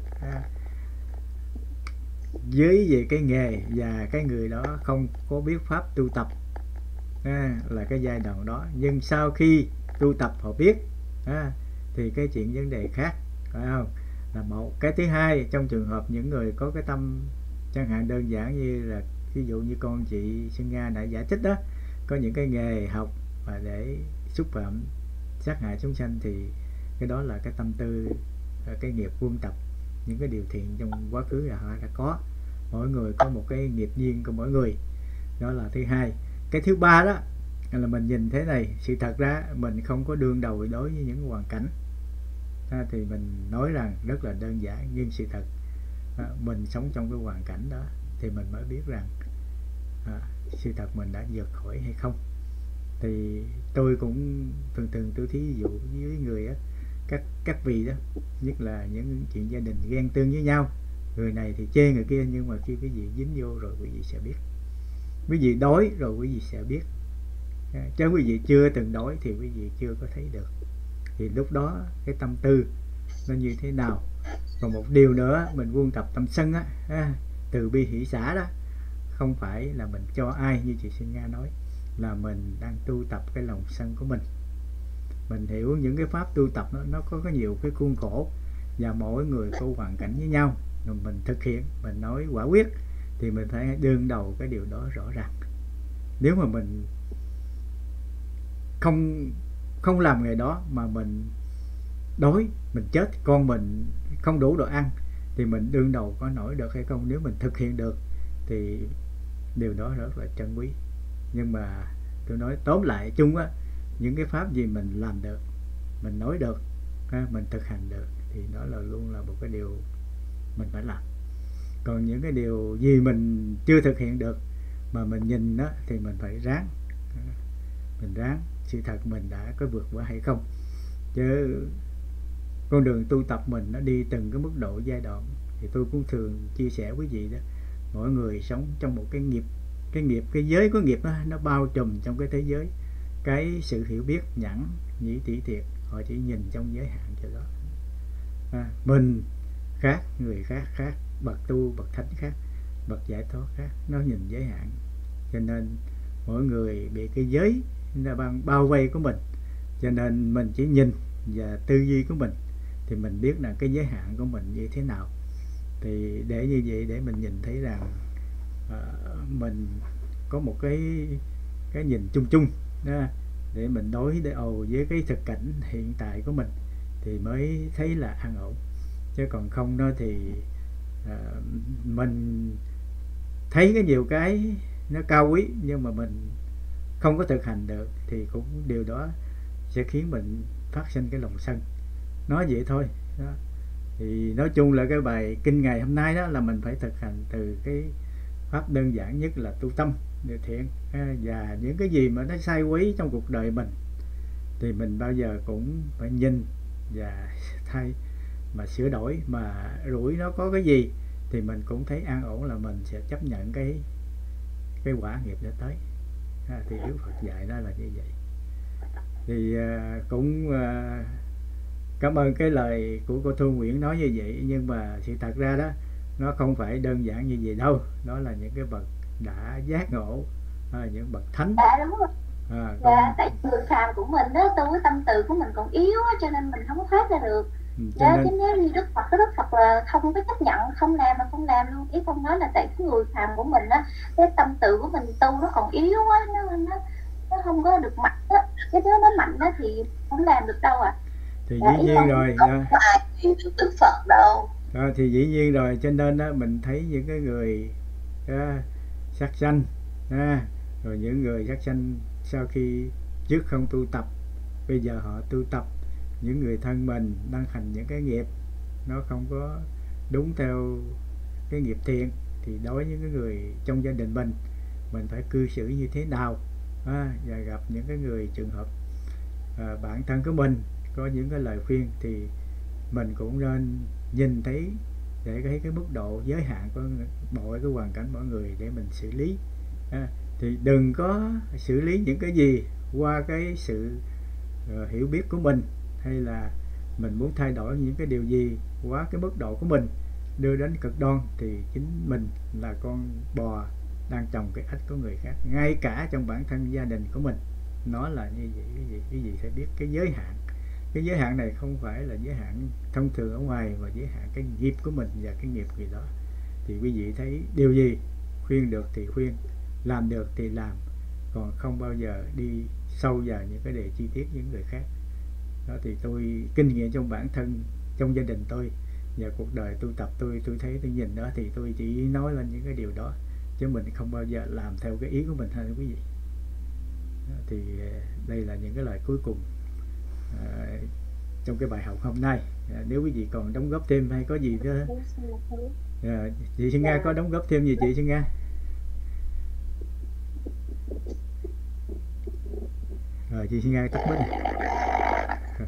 Speaker 1: dưới về cái nghề, và cái người đó không có biết pháp tu tập, à, là cái giai đoạn đó. Nhưng sau khi tu tập họ biết, à, thì cái chuyện vấn đề khác, phải không? Là một. Cái thứ hai, trong trường hợp những người có cái tâm chẳng hạn đơn giản như là ví dụ như con chị Xuân Nga đã giải thích đó, có những cái nghề học và để xúc phạm sát hại chúng sanh, thì cái đó là cái tâm tư, cái nghiệp quân tập, những cái điều thiện trong quá khứ là họ đã có. Mỗi người có một cái nghiệp duyên của mỗi người, đó là thứ hai. Cái thứ ba đó là mình nhìn thế này, sự thật ra mình không có đương đầu đối với những hoàn cảnh, à, thì mình nói rằng rất là đơn giản, nhưng sự thật à, mình sống trong cái hoàn cảnh đó thì mình mới biết rằng à, sự thật mình đã vượt khỏi hay không. Thì tôi cũng thường thường tôi thí dụ với người á, các các vị đó, nhất là những chuyện gia đình ghen tương với nhau, người này thì chê người kia, nhưng mà khi quý vị dính vô rồi quý vị sẽ biết, quý vị đói rồi quý vị sẽ biết, à, chứ quý vị chưa từng đói thì quý vị chưa có thấy được. Thì lúc đó cái tâm tư nó như thế nào. Còn một điều nữa, mình quân tập tâm sân á, à, từ bi hỷ xả đó, không phải là mình cho ai, như chị Xuân Nga nói, là mình đang tu tập cái lòng sân của mình. Mình hiểu những cái pháp tu tập nó, nó có cái nhiều cái khuôn khổ, và mỗi người có hoàn cảnh với nhau, rồi mình thực hiện, mình nói quả quyết thì mình phải đương đầu cái điều đó rõ ràng. Nếu mà mình không không làm nghề đó mà mình đói, mình chết, con mình không đủ đồ ăn, thì mình đương đầu có nổi được hay không? Nếu mình thực hiện được thì điều đó rất là trân quý. Nhưng mà tôi nói tóm lại chung á, những cái pháp gì mình làm được, mình nói được, mình thực hành được, thì đó là luôn là một cái điều mình phải làm. Còn những cái điều gì mình chưa thực hiện được mà mình nhìn đó, thì mình phải ráng, mình ráng sự thật mình đã có vượt qua hay không. Chứ con đường tu tập mình nó đi từng cái mức độ giai đoạn, thì tôi cũng thường chia sẻ với quý vị đó, mỗi người sống trong một cái nghiệp, cái nghiệp cái giới của nghiệp đó, nó bao trùm trong cái thế giới cái sự hiểu biết nhẫn nhĩ tỷ thiệt, họ chỉ nhìn trong giới hạn cho đó. À, mình khác, người khác khác, bậc tu bậc thánh khác, bậc giải thoát khác, nó nhìn giới hạn. Cho nên mỗi người bị cái giới là bằng bao vây của mình, cho nên mình chỉ nhìn và tư duy của mình thì mình biết là cái giới hạn của mình như thế nào. Thì để như vậy để mình nhìn thấy rằng uh, mình có một cái cái nhìn chung chung đó, để mình đối để ồ với cái thực cảnh hiện tại của mình thì mới thấy là an ổn. Chứ còn không đó thì uh, mình thấy cái nhiều cái nó cao quý, nhưng mà mình không có thực hành được thì cũng điều đó sẽ khiến mình phát sinh cái lòng sân. Nói vậy thôi đó. Thì nói chung là cái bài kinh ngày hôm nay đó là mình phải thực hành từ cái pháp đơn giản nhất là tu tâm điều thiện, và những cái gì mà nó sai quấy trong cuộc đời mình thì mình bao giờ cũng phải nhìn và thay mà sửa đổi, mà rủi nó có cái gì thì mình cũng thấy an ổn là mình sẽ chấp nhận cái cái quả nghiệp đã tới. À, thì Đức Phật dạy đó là như vậy. Thì à, cũng à, cảm ơn cái lời của cô Thu Nguyễn nói như vậy, nhưng mà sự thật ra đó nó không phải đơn giản như vậy đâu. Đó là những cái bậc đã giác ngộ, à, những bậc thánh.
Speaker 5: Dạ đúng rồi.
Speaker 1: À,
Speaker 5: dạ,
Speaker 1: còn,
Speaker 5: tại người phàm của mình đó, tu cái tâm từ của mình còn yếu á, cho nên mình không có thoát ra được.
Speaker 1: ừ, cho
Speaker 5: Dạ,
Speaker 1: nên
Speaker 5: chứ nếu như Đức Phật, cái Đức Phật là không có chấp nhận, không làm là không làm luôn. Ý không nói là tại cái người phàm của mình á, cái tâm từ của mình tu nó còn yếu quá, nó nó nó không có được mạnh á. Cái đứa nó mạnh đó thì không làm được đâu à.
Speaker 1: thì
Speaker 5: Dạ,
Speaker 1: dĩ
Speaker 5: ý
Speaker 1: nhiên
Speaker 5: không
Speaker 1: rồi
Speaker 3: Không
Speaker 1: đó.
Speaker 3: có ai tìm được Đức Phật đâu.
Speaker 1: Đó, thì dĩ nhiên rồi, cho nên đó mình thấy những cái người đó, sát sanh đó, rồi những người sát sanh sau khi trước không tu tập, bây giờ họ tu tập, những người thân mình đang hành những cái nghiệp nó không có đúng theo cái nghiệp thiện, thì đối với những cái người trong gia đình mình mình phải cư xử như thế nào. À, và gặp những cái người trường hợp à, bản thân của mình có những cái lời khuyên thì mình cũng nên nhìn thấy để thấy cái mức độ giới hạn của mọi cái hoàn cảnh mọi người để mình xử lý. À, thì đừng có xử lý những cái gì qua cái sự uh, hiểu biết của mình, hay là mình muốn thay đổi những cái điều gì quá cái mức độ của mình đưa đến cực đoan, thì chính mình là con bò đang trồng cái ếch của người khác, ngay cả trong bản thân gia đình của mình nó là như vậy. Cái gì cái gì phải biết cái giới hạn. Cái giới hạn này không phải là giới hạn thông thường ở ngoài, mà giới hạn cái nghiệp của mình và cái nghiệp người đó. Thì quý vị thấy điều gì khuyên được thì khuyên, làm được thì làm, còn không bao giờ đi sâu vào những cái đề chi tiết những người khác. Đó thì tôi kinh nghiệm trong bản thân, trong gia đình tôi và cuộc đời tu tập tôi tôi thấy tôi nhìn đó thì tôi chỉ nói lên những cái điều đó, chứ mình không bao giờ làm theo cái ý của mình thôi quý vị. Đó, thì đây là những cái lời cuối cùng à, trong cái bài học hôm nay. À, nếu quý vị còn đóng góp thêm hay có gì đó, à, chị Xuân Nga có đóng góp thêm gì chị Xuân Nga? Rồi chị Xuân Nga tắt mic rồi.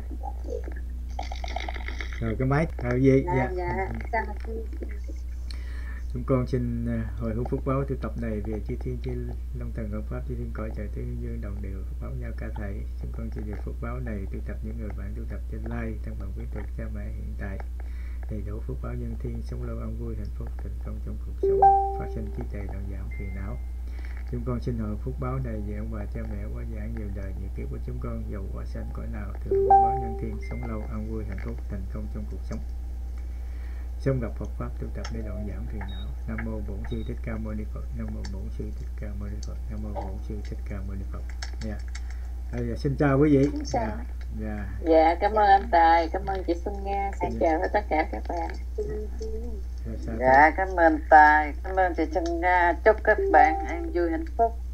Speaker 1: Rồi cái máy rồi gì?
Speaker 2: Dạ,
Speaker 1: Dạ.
Speaker 2: dạ.
Speaker 1: Chúng con xin hồi hướng phúc báo tu tập này về chư thiên chư long thần hợp pháp chư thiên cõi trời tứ dương đồng đều phúc báo nhau cả thảy. Chúng con xin được phúc báo này tu tập những người bạn tu tập trên lai thân bằng quý tộc cha mẹ hiện tại đầy đủ phúc báo nhân thiên, sống lâu an vui hạnh phúc thành công trong cuộc sống, phát sinh trí tuệ đoạn giảm phiền não. Chúng con xin hồi phúc báo này về ông bà cha mẹ quá giảng nhiều đời nhiều kiếp của chúng con, dầu quả sanh cõi nào thường phúc báo nhân thiên, sống lâu an vui hạnh phúc thành công trong cuộc sống, sớm gặp Phật pháp tu tập để đoạn giảm phiền não. Nam mô Bổn Sư Thích Ca Mâu Ni Phật. Nam mô Bổn Sư Thích Ca Mâu Ni Phật. Nam mô Bổn Sư Thích Ca Mâu Ni Phật. Dạ. Yeah. Xin chào quý vị. Dạ.
Speaker 5: Dạ. Dạ, cảm ơn anh Tài, cảm ơn chị Xuân Nga. Xin dạ. chào tất cả các bạn.
Speaker 6: Dạ, cảm ơn Tài, cảm ơn chị Xuân Nga. Chúc các bạn an vui hạnh phúc.